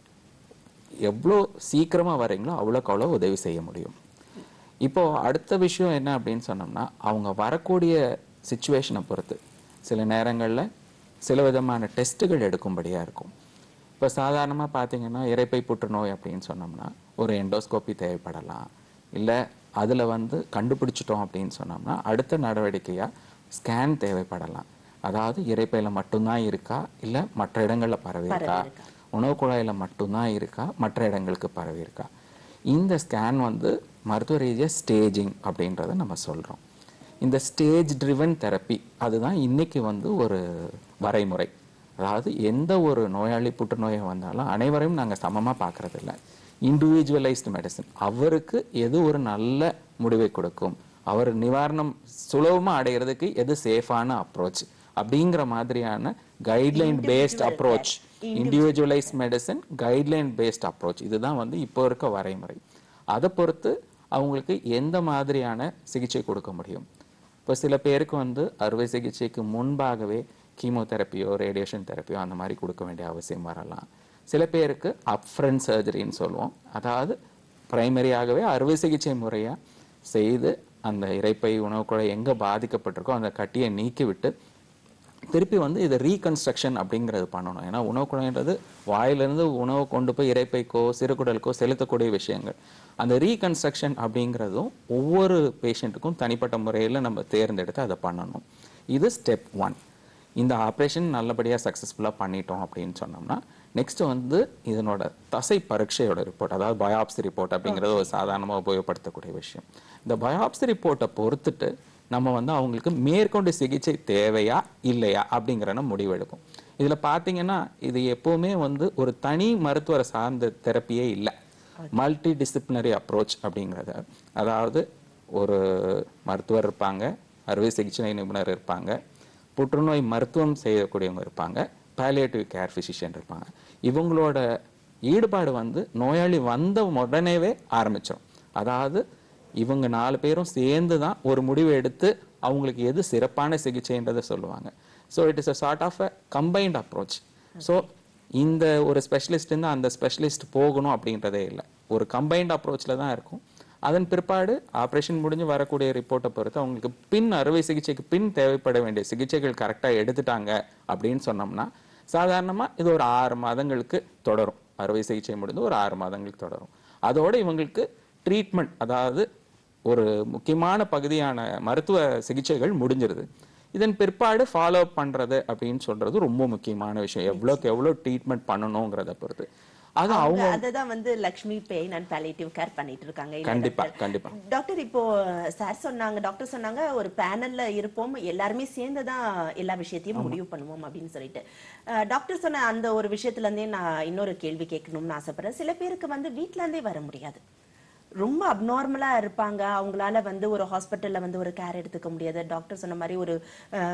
எவ்வளோ சீக்கிரமா வரீங்களோ அவ்வளோக்கு அவ்வளோ உதவி செய்ய முடியும். இப்போ அடுத்த விஷயம் என்ன அப்படின்னு சொன்னோம்னா, அவங்க வரக்கூடிய சிச்சுவேஷனை பொறுத்து சில நேரங்களில் சில விதமான டெஸ்ட்டுகள் எடுக்கும்படியா இருக்கும். இப்போ சாதாரணமாக பார்த்தீங்கன்னா இரைப்பை புற்றுநோய் அப்படின்னு சொன்னோம்னா ஒரு எண்டோஸ்கோப்பி தேவைப்படலாம், இல்லை அதில் வந்து கண்டுபிடிச்சிட்டோம் அப்படின்னு சொன்னோம்னா அடுத்த நடவடிக்கையாக ஸ்கேன் தேவைப்படலாம். அதாவது இரைப்பையில் மட்டும்தான் இருக்கா, இல்லை மற்ற இடங்களில் பரவி இருக்கா, உணவு குழாயில் மட்டும்தான் இருக்கா, மற்ற இடங்களுக்கு பரவி இருக்கா. இந்த ஸ்கேன் வந்து மருத்துவ ரீதியாக ஸ்டேஜிங் அப்படின்றத நம்ம சொல்கிறோம். இந்த ஸ்டேஜ் ட்ரிவன் தெரப்பி அதுதான் இன்னைக்கு வந்து ஒரு வரைமுறை. அதாவது எந்த ஒரு நோயாளி புற்றுநோயை வந்தாலும் அனைவரையும் நாங்கள் சமமாக பார்க்கறது இல்லை. இண்டிவிஜுவலைஸ்டு மெடிசன், அவருக்கு எது ஒரு நல்ல முடிவை கொடுக்கும், அவர் நிவாரணம் சுலபமாக அடைகிறதுக்கு எது சேஃபான அப்ரோச் அப்படிங்கிற மாதிரியான guideline based approach, individualise medicine guideline based approach, இதுதான் வந்து இப்போ இருக்க வரைமுறை. அதை பொறுத்து அவங்களுக்கு எந்த மாதிரியான சிகிச்சை கொடுக்க முடியும். இப்போ சில பேருக்கு வந்து அறுவை சிகிச்சைக்கு முன்பாகவே கீமோதெரப்பியோ ரேடியேஷன் தெரப்பியோ அந்த மாதிரி கொடுக்க வேண்டிய அவசியம் வரலாம். சில பேருக்கு அப்ஃப்ரண்ட் சர்ஜரின்னு சொல்லுவோம், அதாவது பிரைமரியாகவே அறுவை சிகிச்சை முறையாக செய்து அந்த இரைப்பை உணவு குழாய் எங்கே பாதிக்கப்பட்டிருக்கோ அந்த கட்டியை நீக்கி விட்டு திருப்பி வந்து இதை ரீகன்ஸ்ட்ரக்ஷன் அப்படிங்கிறது பண்ணணும். ஏன்னா உணவு குழாய்ன்றது வாயிலிருந்து உணவு கொண்டு போய் இரைப்பைக்கோ சிறுகுடலுக்கோ செலுத்தக்கூடிய விஷயங்கள். அந்த ரீகன்ஸ்ட்ரக்ஷன் அப்படிங்கிறதும் ஒவ்வொரு பேஷண்ட்டுக்கும் தனிப்பட்ட முறையில் நம்ம தேர்ந்தெடுத்து அதை பண்ணணும். இது ஸ்டெப் ஒன். இந்த ஆப்ரேஷன் நல்லபடியாக சக்ஸஸ்ஃபுல்லாக பண்ணிட்டோம் அப்படின்னு சொன்னோம்னா நெக்ஸ்ட் வந்து இதனோட தசை பரீட்சையோட ரிப்போர்ட், அதாவது பயாப்சி ரிப்போர்ட் அப்படிங்கிறது ஒரு சாதாரணமாக உபயோகப்படுத்தக்கூடிய விஷயம். இந்த பயாப்சி ரிப்போர்ட்டை பொறுத்துட்டு நம்ம வந்து அவங்களுக்கு மேற்கொண்டு சிகிச்சை தேவையா இல்லையா அப்படிங்கிற முடிவெடுக்கும். இதுல பாத்தீங்கன்னா இது எப்பவுமே வந்து ஒரு தனி மருத்துவரை சார்ந்த தெரப்பியே இல்லை, மல்டி டிசிப்ளினரி அப்ரோச் அப்படிங்கிறது. அதாவது ஒரு மருத்துவர் இருப்பாங்க, அறுவை சிகிச்சை நிபுணர் இருப்பாங்க, புற்றுநோய் மருத்துவம் செய்யக்கூடியவங்க இருப்பாங்க, பாலியேட்டிவ் கேர் பிசிஷியன் இருப்பாங்க. இவங்களோட ஈடுபாடு வந்து நோயாளி வந்த உடனேவே ஆரம்பிச்சிடும். அதாவது இவங்க நாலு பேரும் சேர்ந்து தான் ஒரு முடிவு எடுத்து அவங்களுக்கு எது சிறப்பான சிகிச்சைன்றதை சொல்லுவாங்க. So it is a sort of a combined approach. So இந்த ஒரு ஸ்பெஷலிஸ்ட் இருந்து அந்த ஸ்பெஷலிஸ்ட் போகணும் அப்படின்றதே இல்லை, ஒரு கம்பைன்ட் அப்ரோச்சில் தான் இருக்கும். அதன் பிற்பாடு ஆப்ரேஷன் முடிஞ்சு வரக்கூடிய ரிப்போர்ட்டை பொறுத்து அவங்களுக்கு பின் அறுவை சிகிச்சைக்கு பின் தேவைப்பட வேண்டிய சிகிச்சைகள் கரெக்டாக எடுத்துட்டாங்க அப்படின்னு சொன்னோம்னா சாதாரணமாக இது ஒரு ஆறு மாதங்களுக்கு தொடரும். அறுவை சிகிச்சை முடிந்து ஒரு ஆறு மாதங்களுக்கு தொடரும். அதோடு இவங்களுக்கு ட்ரீட்மெண்ட், அதாவது ஒரு முக்கியமான பகுதியான மருத்துவ சிகிச்சைகள் முடிஞ்சிருது. இதன் பிற்பாடு ஃபாலோ அப் பண்றது அப்படின்னு சொல்றது ரொம்ப முக்கியமான விஷயம். எவ்வளோக்கு எவ்வளோ ட்ரீட்மெண்ட் பண்ணணுங்கிறத பொறுத்து அது அவங்க அததான் வந்து Lakshmi pain and palliative care பண்ணிட்டு இருக்காங்க. கண்டிப்பா கண்டிப்பா டாக்டர், இப்போ சார் சொன்னாங்க, டாக்டர் சொன்னாங்க ஒரு பேனல்ல இருப்போம், எல்லாருமே சேர்ந்துதான் எல்லா விஷயத்தையும் முடிவு பண்ணுவோம் அப்படின்னு சொல்லிட்டு. டாக்டர் சொன்ன அந்த ஒரு விஷயத்துல இருந்தே நான் இன்னொரு கேள்வி கேட்கணும்னு ஆசைப்படுறேன். சில பேருக்கு வந்து வீட்டுல இருந்தே வர முடியாது, ரொம்ப அப்நார்மலா இருப்பாங்க, அவங்களால வந்து ஒரு ஹாஸ்பிட்டல்ல வந்து ஒரு கேர் எடுத்துக்க முடியாது. டாக்டர் சொன்ன மாதிரி ஒரு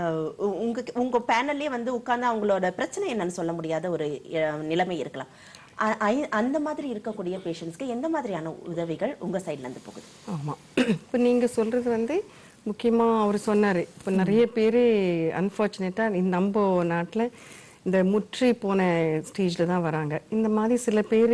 உங்க உங்க பேனல்லே வந்து உட்கார்ந்து அவங்களோட பிரச்சனை என்னன்னு சொல்ல முடியாத ஒரு நிலைமை இருக்கலாம். அ- ஐ- அந்த மாதிரி இருக்கக்கூடிய பேஷண்ட்ஸ்க்கு எந்த மாதிரியான உதவிகள் உங்க சைட்ல இருந்து போகுது? ஆமா. இப்போ நீங்க சொல்றது வந்து முக்கியமா அவர் சொன்னாரு. இப்போ நிறைய பேர் அன்ஃபார்ச்சுனேட்டா நம்ம நாட்டுல இந்த முற்றி போன ஸ்டேஜ்ல தான் வராங்க. இந்த மாதிரி சில பேர்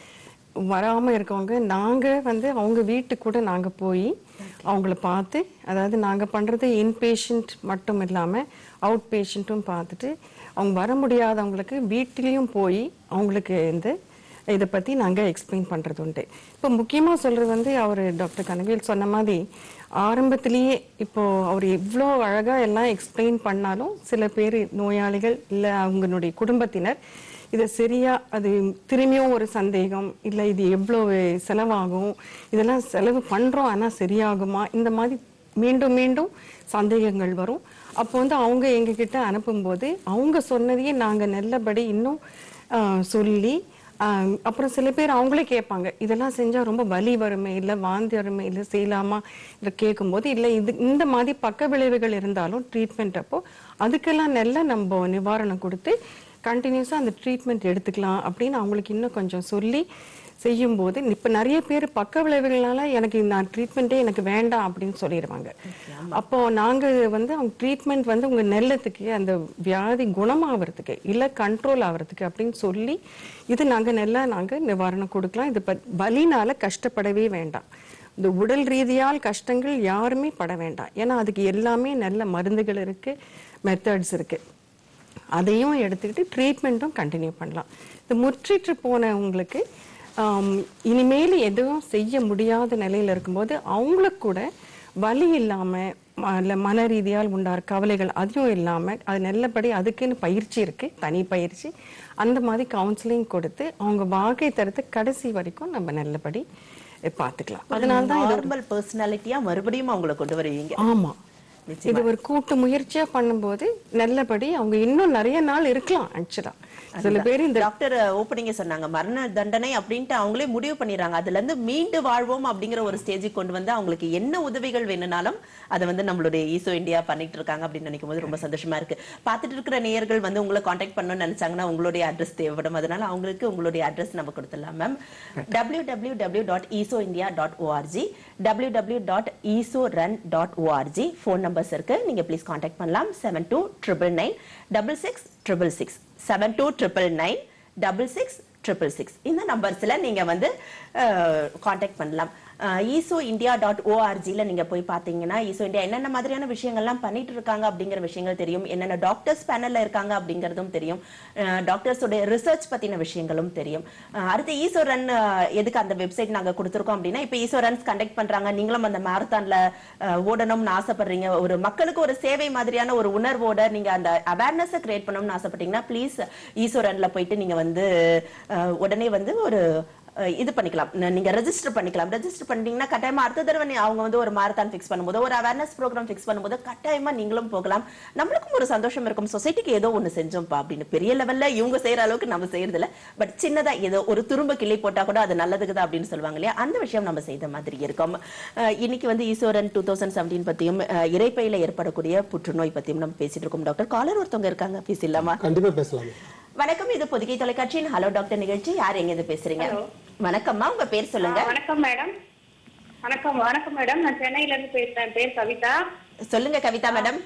வராம இருக்கவங்க நாங்க வந்து அவங்க வீட்டுக்கு கூட நாங்க போய் அவங்கள பார்த்து, அதாவது நாங்க பண்றது இன்பேஷண்ட் மட்டும் இல்லாம அவுட் பேஷண்ட்டும் பார்த்துட்டு அவங்க வர முடியாதவங்களுக்கு வீட்டிலையும் போய் அவங்களுக்கு இந்த இதை பத்தி நாங்க எக்ஸ்பிளைன் பண்றது உண்டு. இப்போ முக்கியமா சொல்றது வந்து அவர் டாக்டர் கனகவேல் சொன்ன மாதிரி ஆரம்பத்திலேயே இப்போ அவர் இவ்வளோ அழகா எல்லாம் எக்ஸ்பிளைன் பண்ணாலும் சில பேர் நோயாளிகள் இல்ல அவங்களுடைய குடும்பத்தினர் இதை சரியா அது திரும்பியும் ஒரு சந்தேகம் இல்லை இது எவ்வளவு செலவாகும், இதெல்லாம் செலவு பண்றோம் ஆனா சரியாகுமா, இந்த மாதிரி மீண்டும் மீண்டும் சந்தேகங்கள் வரும். அப்போ வந்து அவங்க எங்ககிட்ட அனுப்பும்போது அவங்க சொன்னதையே நாங்க நல்லபடி இன்னும் ஆஹ், சொல்லி ஆஹ், அப்புறம் சில பேர் அவங்களே கேட்பாங்க இதெல்லாம் செஞ்சா ரொம்ப வலி வருமே இல்லை வாந்தி வருமே இல்லை செய்யலாமா இதை கேட்கும்போது இல்லை இது இந்த மாதிரி பக்க விளைவுகள் இருந்தாலும் ட்ரீட்மெண்ட் அப்போ அதுக்கெல்லாம் நல்ல நம்ம நிவாரணம் கொடுத்து கண்டினியூஸாக அந்த ட்ரீட்மெண்ட் எடுத்துக்கலாம் அப்படின்னு அவங்களுக்கு இன்னும் கொஞ்சம் சொல்லி செய்யும்போது இப்போ நிறைய பேர் பக்க விளைவுகளால எனக்கு நான் ட்ரீட்மெண்ட்டே எனக்கு வேண்டாம் அப்படின்னு சொல்லிடுவாங்க. அப்போ நாங்கள் வந்து அவங்க ட்ரீட்மெண்ட் வந்து உங்க நெல்லத்துக்கு அந்த வியாதி குணமாகறதுக்கு இல்லை கண்ட்ரோல் ஆகிறதுக்கு அப்படின்னு சொல்லி இது நாங்கள் நல்லா நாங்கள் நிவாரணம் கொடுக்கலாம். இது ப- வலினால கஷ்டப்படவே வேண்டாம். இந்த உடல் ரீதியால் கஷ்டங்கள் யாருமே பட வேண்டாம். ஏன்னா அதுக்கு எல்லாமே நல்ல மருந்துகள் இருக்கு, மெத்தட்ஸ் இருக்கு. அதையும் எடுத்துக்கிட்டு ட்ரீட்மெண்ட்டும் கண்டினியூ பண்ணலாம். இந்த முற்றிற்று போனவங்களுக்கு ஆம், இனிமேல் எதுவும் செய்ய முடியாத நிலையில இருக்கும்போது அவங்களுக்கு கூட வலி இல்லாம ம- இல்ல மன ரீதியால் உண்டார் கவலைகள் அதுவும் இல்லாம அது நல்லபடி அதுக்குன்னு பயிற்சி இருக்கு, தனி பயிற்சி. அந்த மாதிரி கவுன்சிலிங் கொடுத்து அவங்க வாழ்க்கை தரத்தை கடைசி வரைக்கும் நம்ம நல்லபடி பார்த்துக்கலாம். அதனால தான் இது நார்மல் பர்சனாலிட்டியா மறுபடியும் அவங்கள கொண்டு வருவீங்க. ஆமா, இது ஒரு கூட்டு முயற்சியா பண்ணும்போது நல்லபடி அவங்க இன்னும் நிறைய நாள் இருக்கலாம். ஆக்சுவலா சில பேர் இந்த டாக்டர் ஓப்பனிங்க சொன்னாங்க மரண தண்டனை அப்படின்ட்டு அவங்களே முடிவு பண்ணிடுறாங்க. அதுல இருந்து மீண்டு வாழ்வோம் அப்படிங்கிற ஒரு ஸ்டேஜுக்கு கொண்டு வந்து அவங்களுக்கு என்ன உதவிகள் வேணும்னாலும் அதை வந்து நம்மளுடைய ஈசோ இந்தியா பண்ணிட்டு இருக்காங்க அப்படின்னு நினைக்கும் போது ரொம்ப சந்தோஷமா இருக்கு. பார்த்துட்டு இருக்கிற நேயர்கள் வந்து உங்களை காண்டாக்ட் பண்ணணும்னு நினைச்சாங்கன்னா உங்களுடைய அட்ரஸ் தேவைப்படும். அதனால அவங்களுக்கு உங்களுடைய அட்ரஸ் நம்ம கொடுத்துடலாம் ma'am. W W W dot ESO India dot ORG W W dot Eswaran dot ORG phone numbers இருக்கு. நீங்க ப்ளீஸ் காண்டாக்ட் பண்ணலாம். Seven two triple nine double six triple six seven two triple nine double six triple six இந்த நம்பர்ஸ்ல நீங்க வந்து contact பண்ணலாம். ஈசோ India dot ஓஆர்ஜில நீங்க போய் பாத்தீங்கன்னா ஈசோ இந்தியா என்னென்ன மாதிரியான விஷயங்கள்லாம் பண்ணிட்டு இருக்காங்க அப்படிங்கிற விஷயங்கள் தெரியும். என்னென்ன டாக்டர்ஸ் பேனல்ல இருக்காங்க அப்படிங்கறதும் தெரியும். டாக்டர்ஸோட ரிசர்ச் பத்தின விஷயங்களும் தெரியும். அஹ் அடுத்து ஈசோ ரன் எதுக்கு அந்த வெப்சைட் நாங்க கொடுத்துருக்கோம் அப்படின்னா இப்போ ஈசோ ரன்ஸ் கண்டக்ட் பண்றாங்க, நீங்களும் அந்த மாரத்தான்ல ஓடணும்னு ஆசைப்படுறீங்க, ஒரு மக்களுக்கு ஒரு சேவை மாதிரியான ஒரு உணர்வோட நீங்க அந்த அவேர்னஸ் கிரியேட் பண்ணணும்னு ஆசைப்பட்டீங்கன்னா ப்ளீஸ் ஈசோ ரன்ல போயிட்டு நீங்க வந்து அஹ், உடனே வந்து ஒரு அஹ், இது பண்ணிக்கலாம், ந- நீங்க ரெஜிஸ்டர் பண்ணிக்கலாம். ரெஜிஸ்டர் பண்ணீங்கன்னா கட்டாயமா அடுத்த தடவை நீ- அவங்க வந்து ஒரு மாரத்தான் ஃபிக்ஸ் பண்ணும்போது ஒரு அவேர்னஸ் ப்ரோக்ராம் ஃபிக்ஸ் பண்ணும்போது கட்டாயமா நீங்களும் போகலாம். நம்மளுக்கும் ஒரு சந்தோஷம் இருக்கும், சொசைட்டிக்கு ஏதோ ஒண்ணு செஞ்சோம்ப்பா அப்படின்னு. பெரிய லெவல்ல இவங்க செய்யற அளவுக்கு நம்ம செய்யறது இல்ல, பட் சின்னதா ஏதோ ஒரு துரும்ப கிள்ளி போட்டா கூட அது நல்லதுக்கு தான் அப்படின்னு சொல்லுவாங்க இல்லையா, அந்த விஷயம் நம்ம செய்த மாதிரி இருக்கும். அஹ், இன்னைக்கு வந்து ஈஸ்வரன் டூ தௌசண்ட் செவன்டீன் பத்தியும் அஹ், இரைப்பையில ஏற்படக்கூடிய புற்றுநோய் பத்தியும் நம்ம பேசிட்டு இருக்கோம். டாக்டர் காலர் ஒருத்தவங்க இருக்காங்க, பேசலாமா? கண்டிப்பா பேசலாம். வணக்கம், இது பொதுகை தொலைக்காட்சியின் ஹலோ டாக்டர் நிகழ்ச்சி. யார் எங்க இருந்து பேசுறீங்க? வணக்கம்மா, உங்க பேர் சொல்லுங்க. வணக்கம் மேடம். வணக்கம் வணக்கம் மேடம், நான் சென்னையில இருந்து பேசுறேன். பேர் கவிதா. சொல்லுங்க கவிதா மேடம்.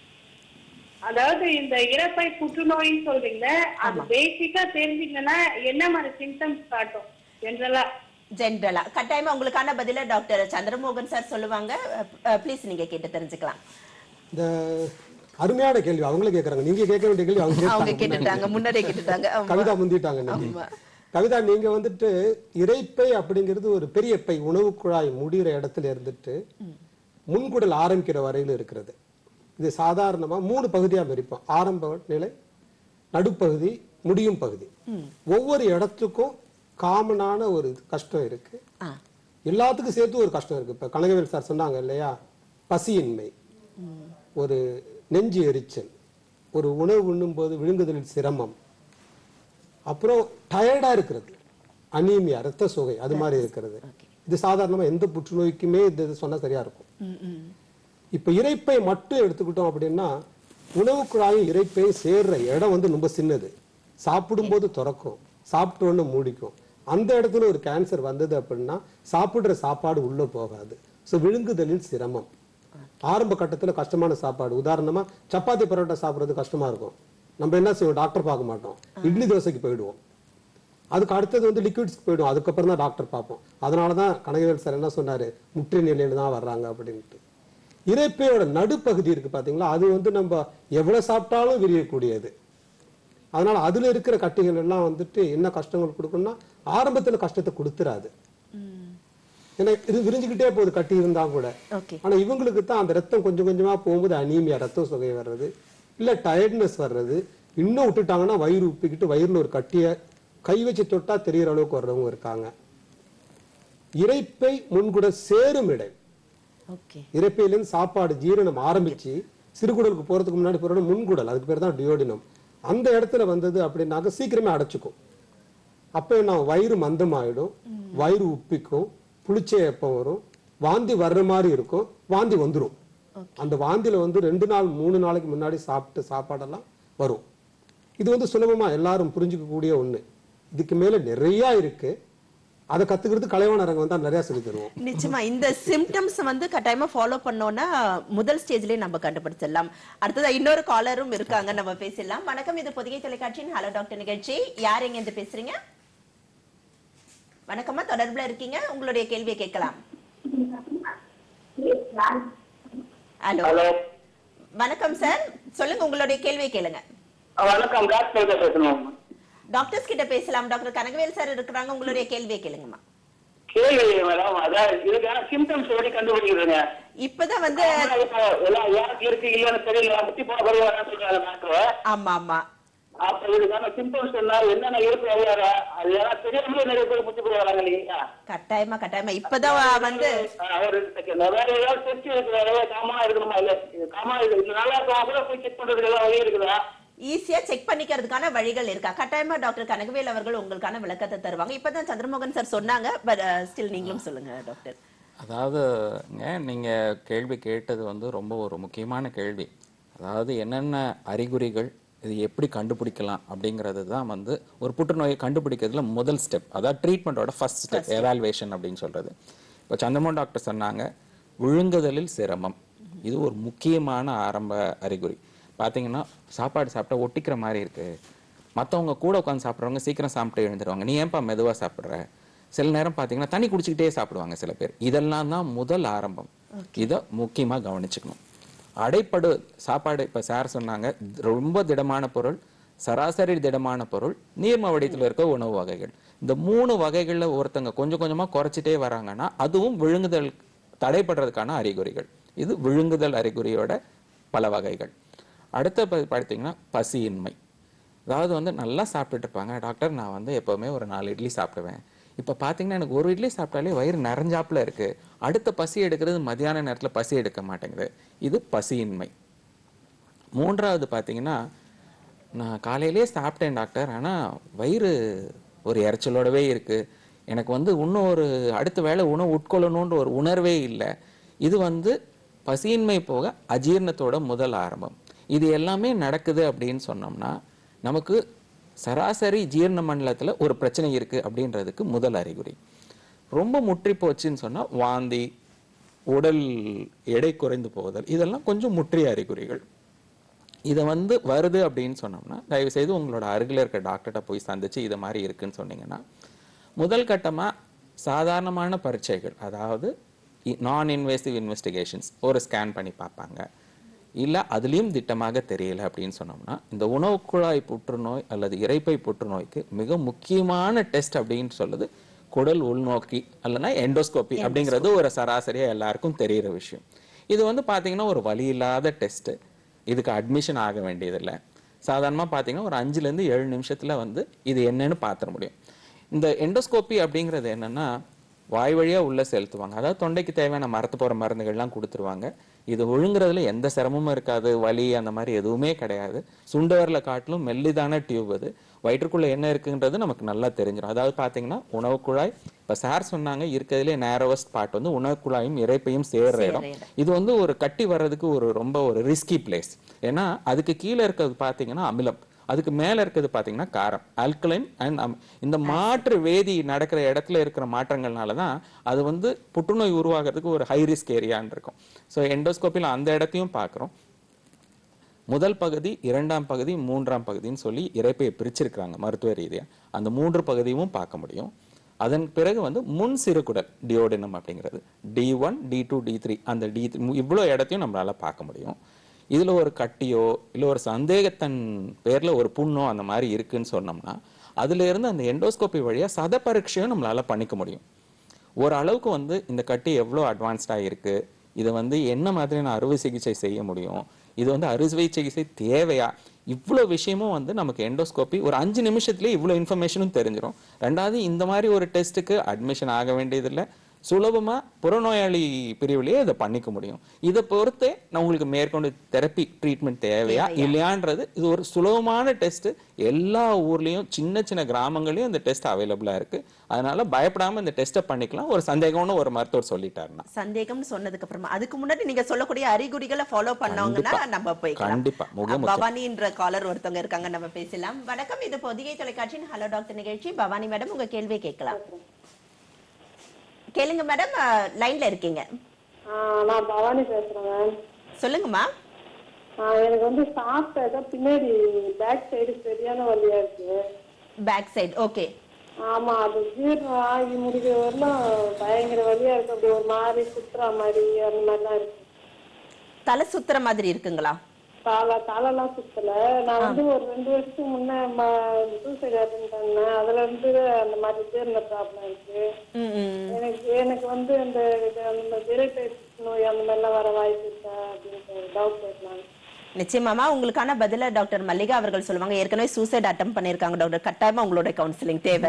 அதாவது இந்த இரைப்பை புற்றுநோயின்னு சொல்றீங்க, அது பேசிக்கா தெரிஞ்சுக்கணும்னா என்ன மாதிரி சிம்டம்ஸ் காட்டும் ஜெனரலா? ஜென்ரலா கட்டாயமா உங்களுக்கான பதில டாக்டர் சந்திரமோகன் சார் சொல்லுவாங்க. ப்ளீஸ் நீங்க கேட்டு தெரிஞ்சுக்கலாம். இந்த அருமையான கேள்வி அவங்களே கேக்குறாங்க, நீங்க கேட்க வேண்டிய கேள்வி அவங்க அவங்க கேட்டாங்க. கேட்டுட்டாங்க, முன்னாடியே கேட்டுட்டாங்க. ஆமா. கவிதா முந்திட்டாங்க இன்னைக்கு. ஆமா. கவிதா, நீங்க வந்துட்டு இரைப்பை அப்படிங்கிறது ஒரு பெரிய பை, உணவு குழாய் முடிகிற இடத்துல இருந்துட்டு முன்குடல் ஆரம்பிக்கிற வரையில இருக்கிறது. இது சாதாரணமா மூணு பகுதியா பிரிப்போம். ஆரம்ப நிலை, நடுப்பகுதி, முடியும் பகுதி. ஒவ்வொரு இடத்துக்கும் காமனான ஒரு கஷ்டம் இருக்கு, ஆ. எல்லாத்துக்கும் சேர்த்து ஒரு கஷ்டம் இருக்கு. இப்ப கனகவேல் சார் சொன்னாங்க இல்லையா, பசியின்மை, ஒரு நெஞ்சு எரிச்சல், ஒரு உணவு உண்ணும் போது விழுங்குதலில் சிரமம், அப்புறம் டயர்டா இருக்கிறது, அனீமியா, ரத்த சோகை, அது மாதிரி இருக்கிறது. இது சாதாரணமா எந்த புற்றுநோய்க்குமே இது சொன்னா சரியா இருக்கும். ம், ம். இப்ப இரைப்பை மட்டும் எடுத்துக்கிட்டோம் அப்படின்னா உணவு குழாயும் இரைப்பையும் சேர்ற இடம் வந்து ரொம்ப சின்னது. சாப்பிடும் போது திறக்கும், சாப்பிட்டோன்னு மூடிக்கும். அந்த இடத்துல ஒரு கேன்சர் வந்தது அப்படின்னா சாப்பிடுற சாப்பாடு உள்ள போகாது. ஸோ விழுங்குதலில் சிரமம். ஆரம்ப கட்டத்துல கஷ்டமான சாப்பாடு, உதாரணமா சப்பாத்தி பரோட்டா சாப்பிடுறது கஷ்டமா இருக்கும். நம்ம என்ன செய்வோம், டாக்டர் பார்க்க மாட்டோம், இட்லி தோசைக்கு போயிடுவோம். அதுக்கு அடுத்தது வந்து லிக்விட்ஸ்க்கு போயிடும், அதுக்கப்புறம் தான் டாக்டர் பார்ப்போம். அதனாலதான் கனகவேல் சார் என்ன சொன்னாரு, முற்று நிலையில தான் வர்றாங்க அப்படின்ட்டு. இரைப்பையோட நடுப்பகுதி இருக்கு பாத்தீங்களா, அது வந்து நம்ம எவ்வளவு சாப்பிட்டாலும் விரியக்கூடியது. அதனால அதுல இருக்கிற கட்டிகள் எல்லாம் வந்துட்டு என்ன கஷ்டங்கள் கொடுக்கும்னா ஆரம்பத்துல கஷ்டத்தை கொடுத்துறாது. ஏன்னா இது விரிஞ்சுக்கிட்டே போகுது கட்டி இருந்தா கூட. ஆனா இவங்களுக்கு தான் அந்த ரத்தம் கொஞ்சம் கொஞ்சமா போகும்போது அனீமியா, ரத்தம் சுகை வர்றது, இல்ல டயர்ட்னஸ் வர்றது, இன்னும் விட்டுட்டாங்கன்னா வயிறு உப்பிக்கிட்டு வயிறுல ஒரு கட்டிய கை வச்சு தொட்டா தெரியற அளவுக்கு வர்றவங்க இருக்காங்க. இரைப்பை முன்குட சேரும் இடை, இரைப்பையிலிருந்து சாப்பாடு ஜீரணம் ஆரம்பிச்சு சிறுகுடலுக்கு போறதுக்கு முன்னாடி போற முன்குடல், அதுக்கு பேர் தான் டியோடினம். அந்த இடத்துல வந்தது அப்படின்னாக்க சீக்கிரமே அடைச்சுக்கும். அப்ப என்ன, வயிறு மந்தமாயிடும், வயிறு உப்பிக்கும், புளிச்சே எப்ப வரும், வாந்தி வர்ற மாதிரி இருக்கும், வாந்தி வந்துடும். அந்த வாந்தியில வந்து ரெண்டு நாள் மூணு நாளைக்கு முன்னாடி சாப்பிட்டு சாப்பாடெல்லாம் வரும். இது வந்து சுலபமா எல்லாரும் புரிஞ்சுக்க கூடிய ஒண்ணு. இதுக்கு மேல நிறைய இருக்கு, அதை கத்துக்கிறது கலைவாண அரங்கம் வந்தா நிறைய சொல்லி தருவோம். நிச்சயமா இந்த சிம்டம்ஸ் வந்து கட்டாயமா ஃபாலோ பண்ணோம்னா முதல் ஸ்டேஜ்லயே நம்ம கண்டுபிடிச்சிடலாம். அடுத்ததா இன்னொரு காலரும் இருக்காங்க, நம்ம பேசலாம். வணக்கம், இது பொதிகை தொலைக்காட்சியின் ஹலோ டாக்டர் நிகழ்ச்சி. யார் எங்க இருந்து பேசுறீங்க? வணக்கம்மா, தொடர்புல இருக்கீங்க, உங்களுடைய கேள்வியை கேட்கலாம். ஹலோ, வணக்கம் சார், சொல்லுங்க, உங்களுடைய கேள்வியை கேளுங்க. வணக்கம், டாக்டர் பேசணும். டாக்டர்ஸ் கிட்ட பேசலாம். டாக்டர் கனகவேல் சார் இருக்கிறாங்க, உங்களுடைய கேள்வியை கேளுங்கம்மா. கேள்வி மேடம், அதான் இதுக்கான சிம்டம்ஸ் எப்படி கண்டுபிடிக்கிறதுங்க? இப்பதான் வந்து எல்லாம் யாருக்கு இருக்கு இல்லன்னு தெரியல, முத்தி போன பிறகு வரணும்னு சொல்றாங்க டாக்டர். ஆமா ஆமா. அப்ப இதுக்கான சிம்டம்ஸ் என்ன, என்னென்ன இருக்கு அறியாரா? அது யாரா தெரியாமலே நிறைய பேர் முத்தி போய் வராங்க இல்லையா? கட்டாயமா கட்டாயமா. இப்பதான் வந்து ஒரு செகண்ட், வேற ஏதாவது டெஸ்ட் இருக்கு, காமனா இருக்கணுமா? இல்ல காமனா இருக்கு, நல்லா இருக்கா கூட போய் செக் பண்றதுக்கு எல்லாம் வழி இருக்குதா? ஈஸியா செக் பண்ணிக்கிறதுக்கான வழிகள் இருக்கா? கட்டாயமா டாக்டர் கனகவேல் அவர்கள் உங்களுக்கான விளக்கத்தை தருவாங்க. இப்பதான் சந்திரமோகன் சார் சொன்னாங்க, பட் ஸ்டில் நீங்களும் சொல்லுங்க டாக்டர். அதாவது நீங்க கேள்வி கேட்டது வந்து ரொம்ப ஒரு முக்கியமான கேள்வி. அதாவது என்னென்ன அறிகுறிகள், இது எப்படி கண்டுபிடிக்கலாம் அப்படிங்கிறது தான் வந்து ஒரு புற்றுநோயை கண்டுபிடிக்கிறதுல முதல் ஸ்டெப். அதாவது ட்ரீட்மெண்ட்டோட ஃபர்ஸ்ட் ஸ்டெப் எவால்வேஷன் அப்படின்னு சொல்றது. இப்போ சந்திரமோகன் டாக்டர் சொன்னாங்க, விழுங்குதலில் சிரமம், இது ஒரு முக்கியமான ஆரம்ப அறிகுறி. பார்த்தீங்கன்னா சாப்பாடு சாப்பிட்டா ஒட்டிக்கிற மாதிரி இருக்கு, மற்றவங்க கூட உட்காந்து சாப்பிட்றவங்க சீக்கிரம் சாப்பிட்டு எழுந்துருவாங்க, நீ ஏன்பா மெதுவாக சாப்பிட்ற, சில நேரம் பார்த்தீங்கன்னா தண்ணி குடிச்சிக்கிட்டே சாப்பிடுவாங்க சில பேர். இதெல்லாம் தான் முதல் ஆரம்பம். இதை முக்கியமாக கவனிச்சுக்கணும். அடைப்படு சாப்பாடு, இப்போ சார் சொன்னாங்க, ரொம்ப திடமான பொருள், சராசரி திடமான பொருள், நீர்ம வடிவத்தில் இருக்க உணவு வகைகள், இந்த மூணு வகைகளில் ஒருத்தங்க கொஞ்சம் கொஞ்சமாக குறைச்சிட்டே வராங்கன்னா அதுவும் விழுங்குதல் தடைப்படுறதுக்கான அறிகுறிகள். இது விழுங்குதல் அறிகுறியோட பல வகைகள். அடுத்த பார்த்தீங்கன்னா பசியின்மை. அதாவது வந்து நல்லா சாப்பிட்டுட்டு இருப்பாங்க, டாக்டர் நான் வந்து எப்போவுமே ஒரு நாலு இட்லி சாப்பிடுவேன், இப்போ பார்த்தீங்கன்னா எனக்கு ஒரு இட்லி சாப்பிட்டாலே வயிறு நிறைஞ்சாப்புல இருக்கு, அடுத்த பசி எடுக்கிறது மதியான நேரத்தில் பசி எடுக்க மாட்டேங்குது, இது பசியின்மை. மூன்றாவது பார்த்தீங்கன்னா, நான் காலையிலே சாப்பிட்டேன் டாக்டர், ஆனால் வயிறு ஒரு இறைச்சலோடவே இருக்கு, எனக்கு வந்து இன்னும் ஒரு அடுத்த வேளை உணவு உட்கொள்ளணுன்ற ஒரு உணர்வே இல்லை. இது வந்து பசியின்மை போக அஜீரணத்தோட முதல் ஆரம்பம். இது எல்லாமே நடக்குது அப்படின்னு சொன்னோம்னா நமக்கு சராசரி ஜீரண மண்டலத்துல ஒரு பிரச்சனை இருக்கு அப்படின்றதுக்கு முதல் அறிகுறி. ரொம்ப முற்றி போச்சுன்னு சொன்னா வாந்தி, உடல் எடை குறைந்து போகுதல், இதெல்லாம் கொஞ்சம் முற்றிய அறிகுறிகள். இதை வந்து வருது அப்படின்னு சொன்னோம்னா தயவு செய்து உங்களோட அருகில் இருக்க டாக்டர்கிட்ட போய் சந்திச்சு இதை மாதிரி இருக்குன்னு சொன்னீங்கன்னா முதல் கட்டமா சாதாரணமான பரீட்சைகள், அதாவது நான் இன்வேசிவ் இன்வெஸ்டிகேஷன்ஸ், ஒரு ஸ்கேன் பண்ணி பார்ப்பாங்க. இல்லை அதுலேயும் திட்டமாக தெரியல அப்படின்னு சொன்னோம்னா இந்த உணவு குழாய் புற்றுநோய் அல்லது இரைப்பை புற்றுநோய்க்கு மிக முக்கியமான டெஸ்ட் அப்படின்னு சொல்லுது குடல் உள்நோக்கி அல்லனா எண்டோஸ்கோபி அப்படிங்கிறது ஒரு சராசரியா எல்லாருக்கும் தெரிகிற விஷயம். இது வந்து பார்த்தீங்கன்னா ஒரு வலி இல்லாத டெஸ்ட், இதுக்கு அட்மிஷன் ஆக வேண்டியதில்லை. சாதாரணமாக பார்த்தீங்கன்னா ஒரு அஞ்சுலேருந்து ஏழு நிமிஷத்தில் வந்து இது என்னன்னு பார்த்துட முடியும். இந்த எண்டோஸ்கோபி அப்படிங்கிறது என்னன்னா வாய் வழியாக உள்ளே செலுத்துவாங்க, அதாவது தொண்டைக்கு தேவையான மரத்து போகிற மருந்துகள்லாம் கொடுத்துருவாங்க. இது ஒழுங்குறதுல எந்த சிரமமும் இருக்காது, வலி அந்த மாதிரி எதுவுமே கிடையாது. சுண்டவரில் காட்டிலும் மெல்லிதான டியூப், அது வயிற்றுக்குள்ள என்ன இருக்குன்றது நமக்கு நல்லா தெரிஞ்சிடும். அதாவது பார்த்தீங்கன்னா உணவு குழாய், இப்போ சார் சொன்னாங்க இருக்கிறதுலே நேரோவஸ்ட் பார்ட் வந்து உணவு குழாயும் இரைப்பையும் சேர்ற இடம். இது வந்து ஒரு கட்டி வர்றதுக்கு ஒரு ரொம்ப ஒரு ரிஸ்கி பிளேஸ். ஏன்னா அதுக்கு கீழே இருக்கிறது பார்த்தீங்கன்னா அமிலம், அதுக்கு மேல இருக்கிறது பாத்தீங்கன்னா காரம், ஆல்கலைன் அண்ட் இந்த மாற்று வேதி நடக்கிற இடத்துல இருக்கிற மாற்றங்கள்னால தான் அது வந்து புற்றுநோய் உருவாகிறதுக்கு ஒரு ஹை ரிஸ்க் ஏரியான்னு இருக்கும். ஸோ எண்டோஸ்கோப்பியில் அந்த இடத்தையும் பார்க்குறோம். முதல் பகுதி, இரண்டாம் பகுதி, மூன்றாம் பகுதின்னு சொல்லி இரைப்பையை பிரிச்சிருக்கிறாங்க மருத்துவ ரீதியாக. அந்த மூன்று பகுதியும் பார்க்க முடியும். அதன் பிறகு வந்து முன் சிறுகுடல் டியோடினம் அப்படிங்கிறது D one D two D three அந்த டி இவ்வளோ இடத்தையும் நம்மளால பார்க்க முடியும். இதுல ஒரு கட்டியோ இல்லை ஒரு சந்தேகத்தன் பேர்ல ஒரு புண்ணோ அந்த மாதிரி இருக்குன்னு சொன்னோம்னா அதுல இருந்து அந்த எண்டோஸ்கோபி வழியா சத பரீட்சையும் நம்மளால பண்ணிக்க முடியும். ஒரு அளவுக்கு வந்து இந்த கட்டி எவ்வளோ அட்வான்ஸ்டா இருக்கு, இதை வந்து என்ன மாதிரியான அறுவை சிகிச்சை செய்ய முடியும், இது வந்து அறுவை சிகிச்சை தேவையா, இவ்வளோ விஷயமும் வந்து நமக்கு எண்டோஸ்கோபி ஒரு அஞ்சு நிமிஷத்துலேயே இவ்வளோ இன்ஃபர்மேஷனும் தெரிஞ்சிடும். ரெண்டாவது இந்த மாதிரி ஒரு டெஸ்ட்டுக்கு அட்மிஷன் ஆக வேண்டியதில்லை, சுலபமா புறநோயாளி பிரிவுலயே இதை பண்ணிக்க முடியும். இதை பொறுத்தே நான் உங்களுக்கு மேற்கொண்டு தெரப்பி ட்ரீட்மெண்ட் தேவையா இல்லையான்றது இது ஒரு சுலபமான டெஸ்ட். எல்லா ஊர்லயும் சின்ன சின்ன கிராமங்களையும் இந்த டெஸ்ட் அவைலபிளா இருக்கு. அதனால பயப்படாம இந்த டெஸ்ட்டை பண்ணிக்கலாம். ஒரு சந்தேகம்னு ஒரு மருத்துவர் சொல்லிட்டாருன்னா சந்தேகம்னு சொன்னதுக்கு அப்புறமா அதுக்கு முன்னாடி நீங்க சொல்லக்கூடிய அறிகுறிகளை ஃபாலோ பண்ணவங்கன்னா நம்ம போய்க்கலாம். கண்டிப்பா. பவானின்ற காலர் ஒருத்தவங்க இருக்காங்க, நம்ம பேசலாம். வணக்கம், இது பொதிகை தொலைக்காட்சியின் ஹலோ டாக்டர் நிகழ்ச்சி. பவானி மேடம், உங்க கேள்வியை கேட்கலாம். கேளுங்க மேடம், லைன்ல இருக்கீங்க. நான் பவானி பேசுறேன் மேம். சொல்லுங்கம்மா. எனக்கு வந்து சாப்பிட்டா பின்னாடி பேக் சைடு சரியான வலியா இருக்கு. Back side, okay. ஆமா, அது ஜீரணம் ஆகி முடிக்கிற வரலாம் பயங்கர வலியா இருக்கு. அப்படி ஒரு மாதிரி சுத்துற மாதிரி அந்த மாதிரிலாம் இருக்கு. தலை சுத்துற மாதிரி இருக்குங்களா? தலை தலைலாம் சுத்தல. நான் வந்து ஒரு ரெண்டு வருஷத்துக்கு முன்ன சூசைட் அட்டன் பண்ணேன். அதுல இருந்து அந்த மாதிரி ஜீரண ப்ராப்ளம் இருக்கு. எனக்கு எனக்கு வந்து இந்த இரைப்பை நோய் அந்த மாதிரிலாம் வர வாய்ப்பு இருக்கா அப்படின்னு டவுட் கேட்கலாம். நிச்சயமாமா, உங்களுக்கான பதில டாக்டர் மல்லிகா அவர்கள் சொல்லுவாங்க. ஏற்கனவே சூசைட் அட்டம் பண்ணிருக்காங்க டாக்டர். கட்டாயமா உங்களோட கவுன்சிலிங் தேவை.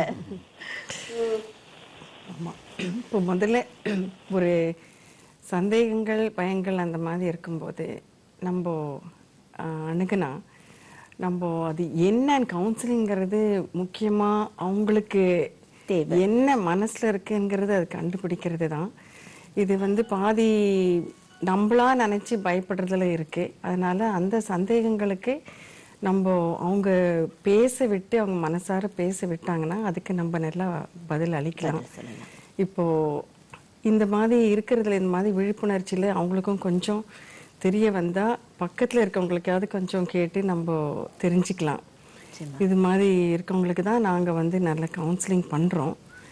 ஆமா, இப்போ முதல்ல ஒரு சந்தேகங்கள் பயங்கள் அந்த மாதிரி இருக்கும்போது நம்ம அணுகுனா நம்ம அது என்னன்னு கவுன்சிலிங்கிறது முக்கியமாக அவங்களுக்கு என்ன மனசில் இருக்குங்கிறது அது கண்டுபிடிக்கிறது தான். இது வந்து பாதி நம்மளா நினச்சி பயப்படுறதுல இருக்குது. அதனால் அந்த சந்தேகங்களுக்கு நம்ம அவங்க பேச விட்டு அவங்க மனசார பேச விட்டாங்கன்னா அதுக்கு நம்ம நல்லா பதில் அளிக்கலாம். இப்போது இந்த மாதிரி இருக்கிறதுல இந்த மாதிரி விழிப்புணர்ச்சியில் அவங்களுக்கும் கொஞ்சம் தெரிய வந்தால் பக்கத்தில் இருக்கவங்களுக்காவது கொஞ்சம் கேட்டு நம்ம தெரிஞ்சுக்கலாம். இது மாதிரி இருக்கவங்களுக்கு தான் நாங்கள் வந்து நல்ல கவுன்சிலிங் பண்ணுறோம்.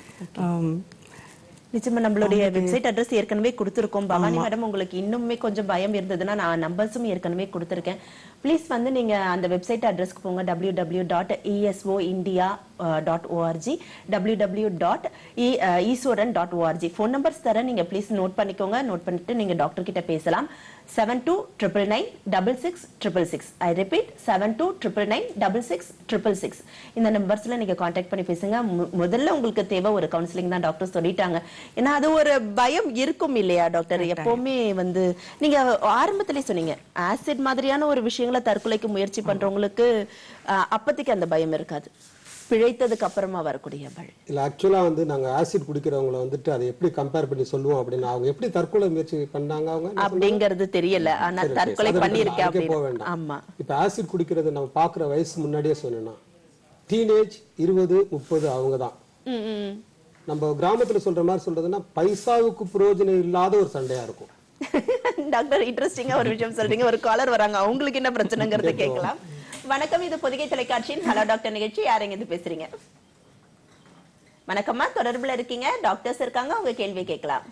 நிச்சயமா நம்மளுடைய வெப்சைட் அட்ரஸ் ஏற்கனவே கொடுத்துருக்கோம். பவானி மேடம், உங்களுக்கு இன்னுமே கொஞ்சம் பயம் இருந்ததுன்னா நான் நம்பர்ஸும் ஏற்கனவே கொடுத்துருக்கேன். ப்ளீஸ் வந்து நீங்க அந்த வெப்சைட் அட்ரஸ்க்கு போங்க. W W dot ESO India dot ORG W W dot Eswaran dot ORG. Phone numbers தரேன், நீங்க ப்ளீஸ் நோட் பண்ணிக்கோங்க. நோட் பண்ணிட்டு நீங்க டாக்டர் கிட்ட பேசலாம். Seven two triple nine double six triple six. I repeat, seven two triple nine double six triple six. இந்த நம்பர்ஸ்ல நீங்க கான்டாக்ட் பண்ணி பேசுங்க. முதல்ல உங்களுக்கு தேவை ஒரு கவுன்சிலிங் தான் டாக்டர் சொல்லிட்டாங்க. ஏன்னா அது ஒரு பயம் இருக்கும் இல்லையா டாக்டர்? எப்பவுமே வந்து நீங்க ஆரம்பத்திலே சொன்னீங்க ஆசிட் மாதிரியான ஒரு விஷயங்களை தற்கொலைக்கு முயற்சி பண்றவங்களுக்கு அப்பத்திக்கு அந்த பயம் இருக்காது, பிழைத்ததுக்கு அப்புறமா வரக்கூடிய பயம். இல்ல, ஆக்சுவலா வந்து நாங்க ஆசிட் குடிக்கிறவங்களை வந்துட்டு அதை எப்படி கம்பேர் பண்ணி சொல்லுவோம் அப்படின்னா அவங்க எப்படி தற்கொலை முயற்சி பண்ணாங்க அவங்க அப்படிங்கிறது தெரியல, ஆனா தற்கொலை பண்ணிருக்கேன் போக வேண்டாம். ஆமா, இப்ப ஆசிட் குடிக்கிறது நம்ம பாக்குற வயசு முன்னாடியே சொன்னா டீனேஜ் இருபது முப்பது அவங்க தான். நம்ம கிராமத்துல சொல்ற மாதிரி சொல்றதுன்னா பைசாவுக்கு பிரயோஜனம் இல்லாத ஒரு சண்டையா இருக்கும். டாக்டர், இன்ட்ரெஸ்டிங்கா ஒரு விஷயம் சொல்றீங்க. ஒரு காலர் வராங்க, அவங்களுக்கு என்ன பிரச்சனைங்கிறத கேட்கலாம். வணக்கம், இது பொதிகை தொலைக்காட்சியின் ஹலோ டாக்டர் நிகழ்ச்சி. யாருங்க இது பேசுறீங்க? வணக்கம்மா, தொடர்புல இருக்கீங்க, டாக்டர்ஸ் இருக்காங்க, உங்க கேள்வி கேட்கலாம்.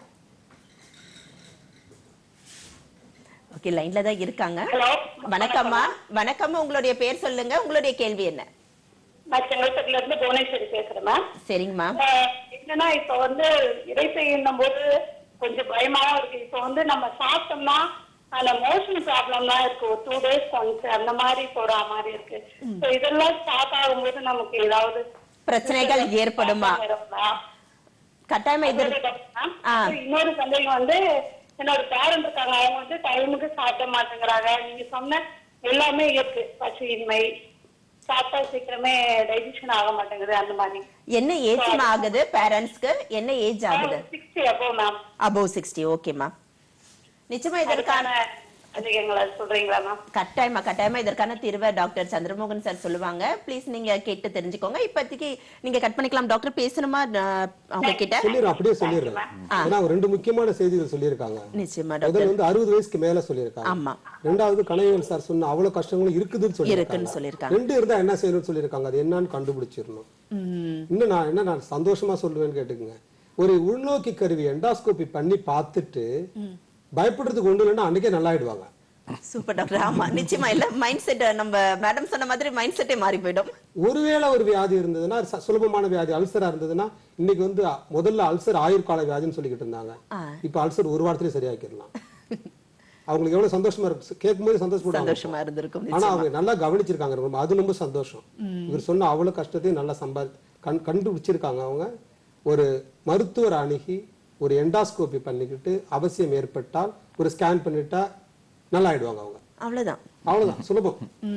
ஓகே, லைன்ல தான் இருக்காங்க. வணக்கம்மா. வணக்கம், உங்களுடைய பேர் சொல்லுங்க, உங்களுடைய கேள்வி என்ன? நான் செங்கல்பட்டுல இருந்து புவனேஸ்வரி பேசுறேன். சரிங்கம்மா. என்னன்னா இப்ப வந்து இறைப்பை என்னும் போது கொஞ்சம் பயமாவும் இருக்கு. இப்ப வந்து நம்ம சாப்பிட்டோம்னா அந்த மோஷன் ப்ராப்ளம் தான் இருக்கு, ஒரு டூ டேஸ் ஒன்ஸ் அந்த மாதிரி போற மாதிரி இருக்கு. இதெல்லாம் ஸ்டார்ட் ஆகும்போது நமக்கு ஏதாவது பிரச்சனைகள் ஏற்படுமா? கட்டாயமா. இன்னொரு சந்தேகம் வந்து என்னோட பேரண்ட் இருக்காங்க, அவங்க வந்து டைமுக்கு சாப்பிட மாட்டேங்கிறாங்க. நீங்க சொன்ன எல்லாமே இருக்கு, பசியின்மை, சாப்பிட்டா சீக்கிரமே டைஜஷன் ஆக மாட்டேங்குது அந்த மாதிரி. என்ன ஏஜ் ஆகுது பேரண்ட்ஸ்க்கு? என்ன ஏஜ் ஆகுது? Sixty above ma'am. Above sixty. ஓகேமா, நிச்சயமா இதற்கான அதுக்கு எங்களை சொல்றீங்களா மேம்? கட்டாயமா கட்டாயமா இதற்கான தீர்வை டாக்டர் சந்திரமோகன் சார் சொல்லுவாங்க. ப்ளீஸ் நீங்க கேட்டு தெரிஞ்சுக்கோங்க. இப்போதைக்கு நீங்க கட் பண்ணிக்கலாம். டாக்டர் பேசணுமா அவங்க கிட்ட? சொல்லிடுறேன், அப்படியே சொல்லிடுறேன். ஏன்னா ரெண்டு முக்கியமான செய்திகள் சொல்லியிருக்காங்க. நிச்சயமா முதல்ல டாக்டர். வந்து அறுபது வயசுக்கு மேல சொல்லியிருக்காங்க. ஆமா. ரெண்டாவது கனகவேல் சார் சொன்ன அவ்வளவு கஷ்டங்களும் இருக்குதுன்னு இருக்குன்னு சொல்லியிருக்காங்க. சொல்லியிருக்காங்க. ரெண்டு இருந்தா என்ன செய்யணும்னு சொல்லியிருக்காங்க. அது என்னன்னு கண்டுபிடிச்சிடணும். இன்னும் நான் என்ன நான் சந்தோஷமா சொல்லுவேன்னு கேட்டுக்குங்க. ஒரு உள்நோக்கி கருவி எண்டாஸ்கோபி பண்ணி பார்த்துட்டு பயப்படுறதுக்கு ஒண்ணு இல்லைன்னா அன்னைக்கே நல்லாயிடுவாங்க. Super doctor. ஆமா நிச்சயமா இல்ல மைண்ட் செட் நம்ம மேடம் சொன்ன மாதிரி மைண்ட் செட்டே மாறி போயிடும். ஒருவேளை ஒரு வியாதி இருந்ததுன்னா ச- சுலபமான வியாதி அல்சரா இருந்ததுன்னா இன்னைக்கு வந்து அ- முதல்ல அல்சர் ஆயுர்கால வியாதின்னு சொல்லிக்கிட்டு இருந்தாங்க. இப்ப அல்சர் ஒரு வாரத்திலே சரியாக்கிடலாம். அவங்களுக்கு எவ்வளவு சந்தோஷமா இருக்கு கேட்கும்போது சந்தோஷப்படுவாங்க. சந்தோஷமா இருந்திருக்கும். ஆனா அவங்க நல்லா கவனிச்சிருக்காங்க. ரொம்ப அது ரொம்ப சந்தோஷம். இவர் சொன்ன அவ்வளவு கஷ்டத்தையும் நல்லா சம்பா கண் கண்டுபிடிச்சிருக்காங்க. அவங்க ஒரு மருத்துவர் அணுகி ஒரு எண்டாஸ்கோபி பண்ணிக்கிட்டு அவசியம் ஏற்பட்டால் ஒரு ஸ்கேன் பண்ணிட்டா நல்லா ஆயிடுவாங்க அவங்க. அவ்வளவுதான். அவ்வளவுதான் சுலபம்.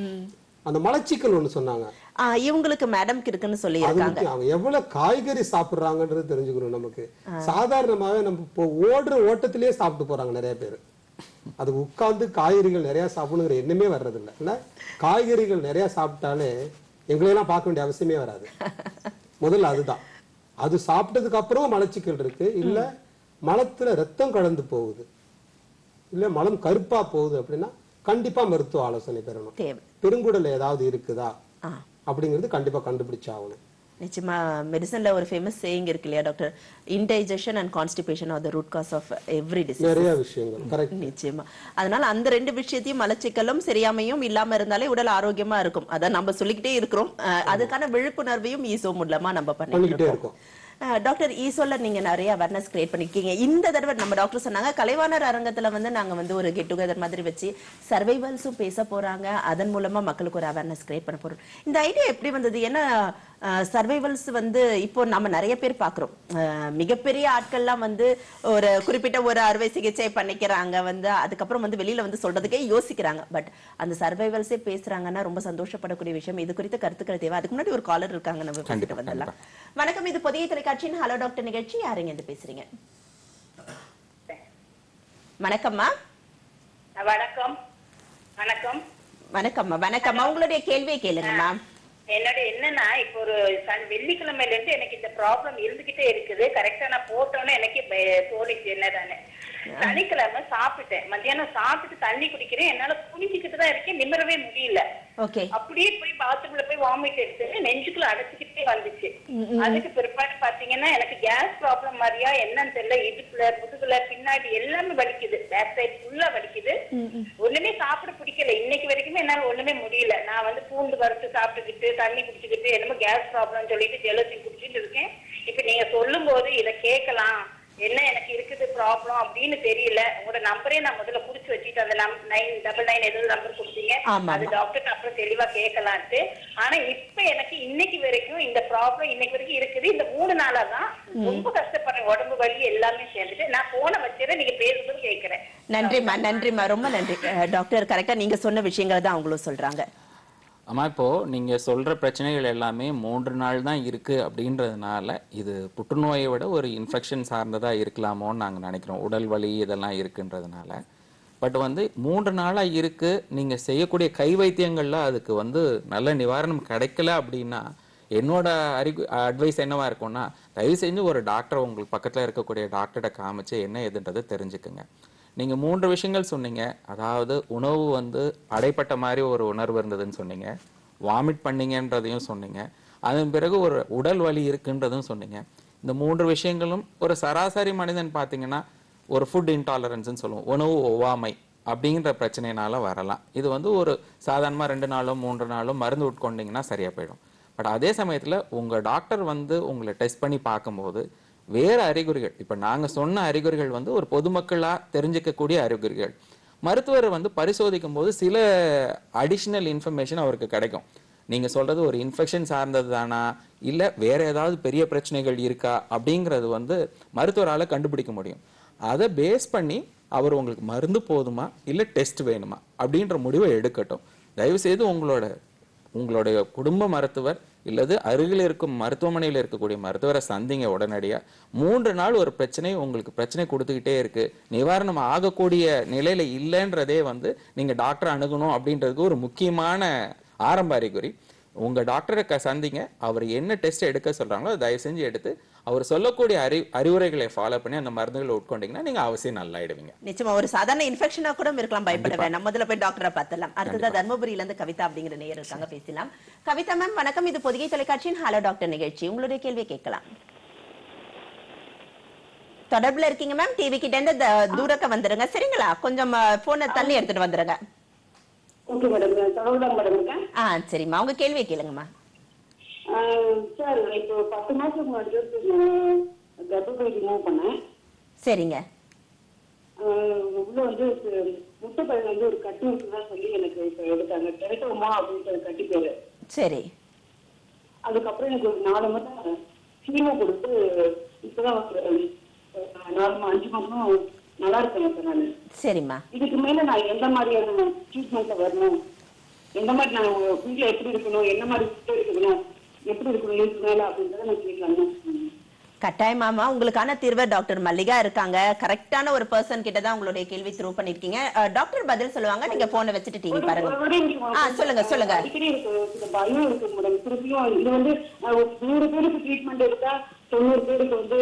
அந்த மலச்சிக்கல் ஒண்ணு சொன்னாங்க. ஆ, இவங்களுக்கு மேடம்க்கு இருக்குன்னு சொல்லி அது இருக்காங்க. முக்கியம். அவங்க எவ்வளவு காய்கறி சாப்பிடுறாங்கன்றது தெரிஞ்சுக்கணும் நமக்கு. சாதாரணமாவே நம்ம இப்போ ஓடுற ஓட்டத்திலேயே சாப்பிட்டு போறாங்க நிறைய பேர். அது உட்கார்ந்து காய்கறிகள் நிறைய சாப்பிடணுங்கிற எண்ணமே வர்றது இல்ல. இல்ல காய்கறிகள் நிறைய சாப்பிட்டாலே எங்களையெல்லாம் பார்க்க வேண்டிய அவசியமே வராது. முதல்ல அதுதான். அது சாப்பிட்டதுக்கு அப்புறம் மலச்சிக்கல் இருக்கு, இல்ல மலத்துல ரத்தம் கலந்து போகுது, இல்ல மலம் கருப்பா போகுது அப்படின்னா கண்டிப்பா மருத்துவ ஆலோசனை பெறணும். தேவை. பெருங்குடல் ஏதாவது இருக்குதா ஆ, அப்படிங்கிறது கண்டிப்பா கண்டுபிடிச்சாகணும். நிச்சயமா மெடிசன்ல ஒரு ஃபேமஸ் சேயிங் இருக்கு இல்லையா doctor? Indigestion and constipation are the root cause of every disease. நிறைய விஷயங்கள் கரெக்ட். நிச்சயமா. அதனால அந்த ரெண்டு விஷயத்தையும் மலச்சிக்கலும் சரியாமையும் இல்லாம இருந்தாலே உடல் ஆரோக்கியமா இருக்கும். அதான் நம்ம சொல்லிக்கிட்டே இருக்கிறோம். அஹ், அதுக்கான விழிப்புணர்வையும் ஈசோ மூலமா நம்ம பண்ணிட்டு பண்ணிக்கிட்டே இருக்கோம். இருக்கோம். அஹ், டாக்டர் ஈசோல நீங்க நிறைய அவேர்னஸ் கிரியேட் பண்ணிருக்கீங்க. இந்த தடவை நம்ம டாக்டர் சொன்னாங்க கலைவாணர் அரங்கத்துல வந்து நாங்க வந்து ஒரு கெட் டுகெதர் மாதிரி வச்சு சர்வைவல்ஸும் பேச போறாங்க. அதன் மூலமா மக்களுக்கு ஒரு அவேர்னஸ் கிரியேட் பண்ண போறோம். இந்த ஐடியா எப்படி வந்தது? ஏன்னா சர்வைவல்ஸ் வந்து இப்போ நம்ம நிறைய பேர் பாக்குறோம். அஹ், மிகப்பெரிய ஆட்கள்லாம் வந்து ஒரு குறிப்பிட்ட ஒரு அறுவை சிகிச்சை பண்ணிக்கிறாங்க, வந்து அதுக்கப்புறம் வந்து வெளியில வந்து சொல்றதுக்கே யோசிக்கிறாங்க. பட் அந்த சர்வைவல்ஸே பேசுறாங்கன்னா ரொம்ப சந்தோஷப்படக்கூடிய விஷயம். இது குறித்த கருத்துக்கள் தேவை. அதுக்கு முன்னாடி ஒரு காலர் இருக்காங்க, நம்ம பேசிட்டு கண்டிப்பா, வந்துடலாம். வணக்கம், இது புதிய தொலைக்காட்சியின் ஹலோ டாக்டர் நிகழ்ச்சி. யாருங்க இருந்து பேசுறீங்க? வணக்கம்மா. வணக்கம். வணக்கம். வணக்கம்மா. வணக்கம்மா. உங்களுடைய கேள்வியை கேளுங்கம்மா. என்னோட என்னன்னா இப்போ ஒரு சன் வெள்ளிக்கிழமையில இருந்து எனக்கு இந்த ப்ராப்ளம் இருந்துகிட்டே இருக்குது. கரெக்டா நான் போட்டோன்னு எனக்கு தோணிச்சு என்னதானே. சனிக்கிழமை சாப்பிட்டேன், மத்தியானம் சாப்பிட்டு தண்ணி குடிக்கிறேன், என்னால குடிச்சுக்கிட்டு தான் இருக்கேன், நிமிரவே முடியல. ஓகே. அப்படியே போய் பாத்ரூம்ல போய் வாமிட் எடுத்து நெஞ்சுக்குள்ள அடைச்சுக்கிட்டே வந்துச்சு. அதுக்கு பிற்பாடு பாத்தீங்கன்னா எனக்கு கேஸ் ப்ராப்ளம் மாதிரியா என்னன்னு தெரியல, இடுப்புல முதுகுல பின்னாடி எல்லாமே வலிக்குது, பேக் சைடு ஃபுல்லா வலிக்குது. ஒண்ணுமே சாப்பிட பிடிக்கல. இன்னைக்கு வரைக்குமே என்னால ஒண்ணுமே முடியல. நான் வந்து பூண்டு வறுத்து சாப்பிட்டுக்கிட்டு தண்ணி குடிச்சுக்கிட்டு என்னமோ கேஸ் ப்ராப்ளம் சொல்லிட்டு ஜெலசின் குடிச்சிட்டு இருக்கேன். இப்ப நீங்க சொல்லும் போது இதை கேட்கலாம், என்ன எனக்கு இருக்குது ப்ராப்ளம் அப்படின்னு தெரியல. உங்களோட நம்பரே நான் முதல்ல புடிச்சு வச்சுட்டு அந்த நைன் டபுள் நைன் எதுவும் நம்பர் கொடுத்தீங்க, அது டாக்டர் அப்புறம் தெளிவா கேட்கலான்ட்டு. ஆனா இப்ப எனக்கு இன்னைக்கு வரைக்கும் இந்த ப்ராப்ளம் இன்னைக்கு வரைக்கும் இருக்குது. இந்த மூணு நாளா தான் ரொம்ப கஷ்டப்படுறேன், உடம்பு வலி எல்லாமே சேர்ந்துட்டு. நான் போன வச்சுட்டு நீங்க பேசுறது கேட்கிறேன். நன்றிம்மா, நன்றிம்மா, ரொம்ப நன்றி. அஹ், டாக்டர் கரெக்டா நீங்க சொன்ன விஷயங்கள் தான் அவங்களும் சொல்றாங்க. ஆமா, இப்போ நீங்க சொல்ற பிரச்சனைகள் எல்லாமே மூன்று நாள் தான் இருக்கு அப்படின்றதுனால இது புற்றுநோயை விட ஒரு இன்ஃபெக்ஷன் சார்ந்ததா இருக்கலாமோன்னு நாங்க நினைக்கிறோம். உடல் வலி இதெல்லாம் இருக்குன்றதுனால. பட் வந்து மூன்று நாளா இருக்கு, நீங்க செய்யக்கூடிய கை வைத்தியங்கள்ல அதுக்கு வந்து நல்ல நிவாரணம் கிடைக்கல அப்படின்னா என்னோட அறிவு அட்வைஸ் என்னவா இருக்கும்னா, தயவு செஞ்சு ஒரு டாக்டர் உங்களுக்கு பக்கத்துல இருக்கக்கூடிய டாக்டர்கிட்ட காமிச்சு என்ன ஏதுன்றதை தெரிஞ்சுக்குங்க. நீங்க மூன்று விஷயங்கள் சொன்னீங்க. அதாவது உணவு வந்து அடைப்பட்ட மாதிரி ஒரு உணர்வு இருந்ததுன்னு சொன்னீங்க, வாமிட் பண்ணீங்கன்றதையும் சொன்னீங்க, அதன் பிறகு ஒரு உடல் வலி இருக்குன்றதும் சொன்னீங்க. இந்த மூன்று விஷயங்களும் ஒரு சராசரி மனிதன் பார்த்தீங்கன்னா ஒரு ஃபுட் இன்டாலரன்ஸ்ன்னு சொல்லுவோம், உணவு ஒவ்வாமை அப்படிங்கிற பிரச்சனைனால வரலாம். இது வந்து ஒரு சாதாரணமாக ரெண்டு நாளோ மூன்று நாளோ மருந்து உட்கொண்டீங்கன்னா சரியா போயிடும். பட் அதே சமயத்தில் உங்க டாக்டர் வந்து உங்களை டெஸ்ட் பண்ணி பார்க்கும்போது வேற அறிகுறிகள், இப்ப நாங்க சொன்ன அறிகுறிகள் வந்து ஒரு பொதுமக்களா தெரிஞ்சுக்கக்கூடிய அறிகுறிகள், மருத்துவர் வந்து பரிசோதிக்கும் போது சில அடிஷனல் இன்ஃபர்மேஷன் அவருக்கு கிடைக்கும். நீங்க சொல்றது ஒரு இன்ஃபெக்ஷன் சார்ந்தது தானா, இல்ல வேற ஏதாவது பெரிய பிரச்சனைகள் இருக்கா அப்படிங்கிறது வந்து மருத்துவரால கண்டுபிடிக்க முடியும். அதை பேஸ் பண்ணி அவர் உங்களுக்கு மருந்து போதுமா இல்ல டெஸ்ட் வேணுமா அப்படின்ற முடிவை எடுக்கட்டும். தயவு செய்து உங்களோட உங்களுடைய குடும்ப மருத்துவர் இல்லது அருகில் இருக்கும் மருத்துவமனையில் இருக்கக்கூடிய மருத்துவரை சந்திங்க உடனடியா. மூன்று நாள் ஒரு பிரச்சனை உங்களுக்கு பிரச்சனை கொடுத்துக்கிட்டே இருக்கு, நிவாரணம் ஆகக்கூடிய நிலையில இல்லைன்றதே வந்து நீங்க டாக்டர் அணுகணும் அப்படின்றதுக்கு ஒரு முக்கியமான ஆரம்ப அறிகுறி. உங்க டாக்டரை சந்திங்க, அவர் என்ன டெஸ்ட் எடுக்க சொல்றாங்களோ தயவு செஞ்சு எடுத்து அவர் சொல்லக்கூடிய அறி அறிவுரைகளை ஃபாலோ பண்ணி அந்த மருந்துகளை உட்கொண்டீங்கன்னா நீங்க அவசியம் நல்லாயிடுவீங்க. நிச்சயமா ஒரு சாதாரண இன்ஃபெக்ஷனா கூட இருக்கலாம், பயப்பட வேண்டாம். முதல்ல போய் டாக்டரை பார்த்தலாம். அடுத்ததா தர்மபுரியில இருந்து கவிதா அப்படிங்கிற நேயர் இருக்காங்க, பேசலாம். கவிதா மேம் வணக்கம், இது பொதிகை தொலைக்காட்சியின் ஹலோ டாக்டர் நிகழ்ச்சி. உங்களுடைய கேள்வியை கேட்கலாம். தொடர்புல இருக்கீங்க மேம், டிவி கிட்ட இருந்து தூரக்க வந்துருங்க சரிங்களா, கொஞ்சம் போனை தள்ளி எடுத்துட்டு வந்துருங்க. ஓகே மேடம், தொடர்புல மேடம் இருக்கேன். ஆ சரிம்மா, உங்க கேள்வியை கேளுங்கம்மா. சார் இப்போ பத்து மாசத்துக்கு முன்னாடி கர்ப்பப்பை ரிமூவ் பண்ணேன். சரிங்க. உள்ள வந்து முட்டை பையன் வந்து ஒரு கட்டி இருக்குதா சொல்லி எனக்கு இப்ப எடுத்தாங்க, கிடைக்குமா அப்படின்ற கட்டி பேரு. சரி. அதுக்கப்புறம் எனக்கு ஒரு நாலு மாதம் கீமோ கொடுத்து இப்பதான் நாலு அஞ்சு மாசம் நல்லா இருக்கேன் இப்ப நானு. சரிம்மா. இதுக்கு மேல நான் எந்த மாதிரியான ட்ரீட்மெண்ட்ல வரணும், எந்த மாதிரி நான் வீட்டுல எப்படி இருக்கணும், என்ன மாதிரி இருக்கணும், எப்படி இருக்கணும் இதுக்கு மேல அப்படின்றத நான் கேட்கலாம். கட்டாயமாமா உங்களுக்கான தீர்வு டாக்டர் மல்லிகா இருக்காங்க. கரெக்டான ஒரு பர்சன் கிட்ட தான் உங்களுடைய கேள்வி த்ரூ பண்ணிருக்கீங்க. டாக்டர் பதில் சொல்லுவாங்க, நீங்க போனை வச்சுட்டு டிவி பாருங்க. சொல்லுங்க சொல்லுங்க. அடிக்கடி இருக்கு பயம் இருக்கு மேடம். திருப்பியும் இது வந்து நூறு பேருக்கு ட்ரீட்மெண்ட் எடுத்தா தொண்ணூறு பேருக்கு வந்து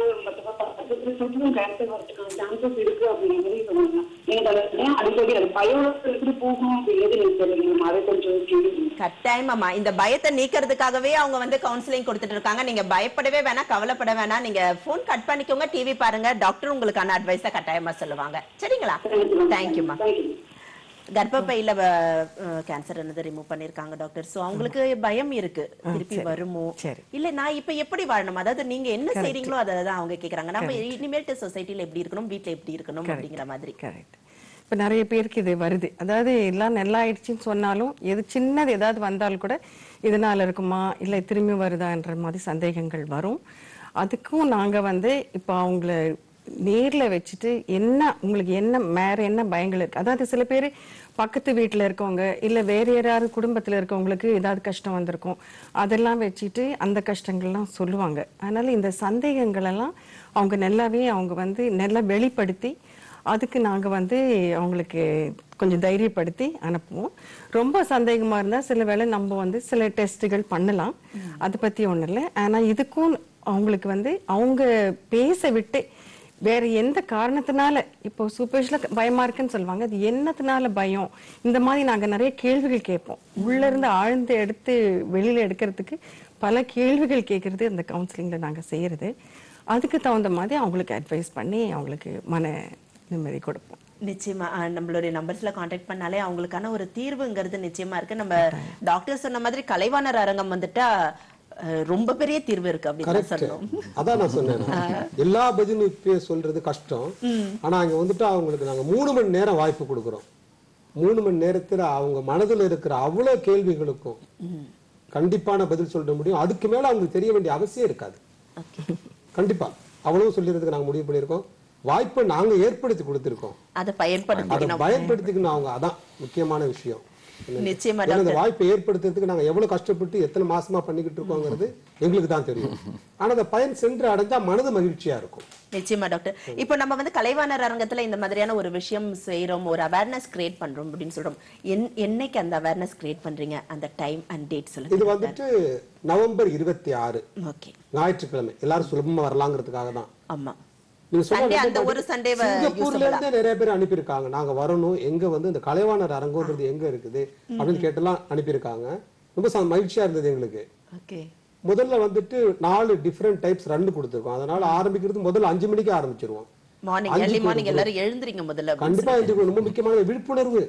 கேன்சர் வரதுக்கான சான்சஸ் இருக்கு அப்படிங்கிற மாதிரி சொன்னாங்க. எனக்கு அடிக்கடி அது பயம் எப்படி போகணும் அப்படிங்கிறது எனக்கு தெரியல. அதை கொஞ்சம் கட்டாயமாமா இந்த பயத்தை நீக்கிறதுக்காகவே அவங்க வந்து கவுன்சிலிங் கொடுத்துட்டு இருக்காங்க. நீங்க பயப்படவே வேணாம், கவலைப்பட வேணாம். நீங்க போன் கட் பண்ணிக்கோங்க, டிவி பாருங்க, டாக்டர் உங்களுக்கான அட்வைஸ கட்டாயமா சொல்லுவாங்க சரிங்களா. தேங்க்யூமா. கர்ப்பப்பையில கேன்சர் என்னது ரிமூவ் பண்ணிருக்காங்க டாக்டர். சோ அவங்களுக்கு பயம் இருக்கு, திருப்பி வருமோ இல்ல நான் இப்ப எப்படி வாழணும், அதாவது நீங்க என்ன செய்றீங்களோ அதான் அவங்க கேக்குறாங்க. நம்ம இனிமேட்டு சொசைட்டில எப்படி இருக்கணும், வீட்டுல எப்படி இருக்கணும் அப்படிங்கிற மாதிரி. கரெக்ட். இப்ப நிறைய பேருக்கு இது வருது, அதாவது எல்லாம் நல்லா ஆயிடுச்சுன்னு சொன்னாலும் எது சின்னது ஏதாவது வந்தாலும் கூட இதனால இருக்குமா இல்ல திரும்பி வருதான்ற மாதிரி சந்தேகங்கள் வரும். அதுக்கும் நாங்க வந்து இப்ப அவங்கள நேர்ல வச்சுட்டு என்ன உங்களுக்கு என்ன வேற என்ன பயங்கள் இருக்கு, அதாவது சில பேர் பக்கத்து வீட்டுல இருக்கவங்க இல்ல வேற யாராவது குடும்பத்துல இருக்கவங்களுக்கு ஏதாவது கஷ்டம் வந்திருக்கும், அதெல்லாம் வச்சுட்டு அந்த கஷ்டங்கள்லாம் சொல்லுவாங்க. அதனால இந்த சந்தேகங்கள் எல்லாம் அவங்க நல்லாவே அவங்க வந்து நல்லா வெளிப்படுத்தி அதுக்கு நாங்க வந்து அவங்களுக்கு கொஞ்சம் தைரியப்படுத்தி அனுப்புவோம். ரொம்ப சந்தேகமா இருந்தா சில வேளை நம்ம வந்து சில டெஸ்ட்டுகள் பண்ணலாம், அதை பத்தி ஒண்ணும் இல்லை. ஆனா இதுக்கும் அவங்களுக்கு வந்து அவங்க பேச விட்டு வேற எந்த காரணத்தினால இப்போ சூப்பர்ஸ்ல பயமா இருக்குன்னு சொல்லுவாங்க, அது என்னத்தினால பயம், இந்த மாதிரி நாங்க நிறைய கேள்விகள் கேட்போம். உள்ள இருந்து ஆழ்ந்து எடுத்து வெளியில எடுக்கிறதுக்கு பல கேள்விகள் கேட்கறது அந்த கவுன்சிலிங்ல நாங்க செய்யறது. அதுக்கு தகுந்த மாதிரி அவங்களுக்கு அட்வைஸ் பண்ணி அவங்களுக்கு மன நிம்மதி கொடுப்போம். நிச்சயமா நம்மளுடைய நம்பர்ஸ்ல கான்டாக்ட் பண்ணாலே அவங்களுக்கான ஒரு தீர்வுங்கிறது நிச்சயமா இருக்கு. நம்ம டாக்டர் சொன்ன மாதிரி கலைவாணர் அரங்கம் வந்துட்டா ரொம்ப பெரிய தீர்வு இருக்கு அப்படின்னு சொல்லணும். அதான் நான் சொன்னேன், எல்லா பதிலும் இப்ப சொல்றது கஷ்டம். ஆனா அங்க வந்துட்டு அவங்களுக்கு நாங்க மூணு மணி நேரம் வாய்ப்பு கொடுக்குறோம். மூணு மணி நேரத்துல அவங்க மனதில் இருக்கிற அவ்வளவு கேள்விகளுக்கும் கண்டிப்பான பதில் சொல்ல முடியும். அதுக்கு மேல அவங்களுக்கு தெரிய வேண்டிய அவசியம் இருக்காது. கண்டிப்பா அவ்வளவு சொல்லிறதுக்கு நாங்க முடிவு பண்ணிருக்கோம். வாய்ப்பை நாங்க ஏற்படுத்தி கொடுத்திருக்கோம், அதை பயன்படுத்திக்கணும் அவங்க. அதான் முக்கியமான விஷயம். நிச்சயமா இந்த வாய்ப்பை ஏற்படுத்துறதுக்கு நாங்க எவ்வளவு கஷ்டப்பட்டு எத்தனை மாசமா பண்ணிக்கிட்டு இருக்கோங்கிறது எங்களுக்கு தான் தெரியும். ஆனா அந்த பயன் சென்று அடைஞ்சா மனது மகிழ்ச்சியா இருக்கும். நிச்சயமா டாக்டர். இப்போ நம்ம வந்து கலைவாணர் அரங்கத்துல இந்த மாதிரியான ஒரு விஷயம் செய்யறோம், ஒரு அவேர்னஸ் கிரியேட் பண்றோம் அப்படின்னு சொல்றோம். என்னைக்கு அந்த அவேர்னஸ் கிரியேட் பண்றீங்க, அந்த டைம் அண்ட் டேட் சொல்லுங்க. இது வந்துட்டு நவம்பர் இருபத்தி ஆறு ஞாயிற்றுக்கிழமை, எல்லாரும் சுலபமா வரலாங்கிறதுக்காக தான். ஆமா, சிங்கப்பூர்ல இருந்து நிறைய பேர் அனுப்பியிருக்காங்க, நாங்க வரணும், எங்க வந்து இந்த கலைவாணர் அரங்கம்ன்றது எங்க இருக்குது அப்படின்னு கேட்டெல்லாம் அனுப்பியிருக்காங்க. ரொம்ப மகிழ்ச்சியா இருந்தது எங்களுக்கு. முதல்ல வந்துட்டு நாலு டிஃபரெண்ட் டைப்ஸ் ரன் கொடுத்துருக்கோம். அதனால ஆரம்பிக்கிறது முதல்ல அஞ்சு மணிக்கு ஆரம்பிச்சிருவோம். கண்டிப்பா ரொம்ப முக்கியமான விழிப்புணர்வு.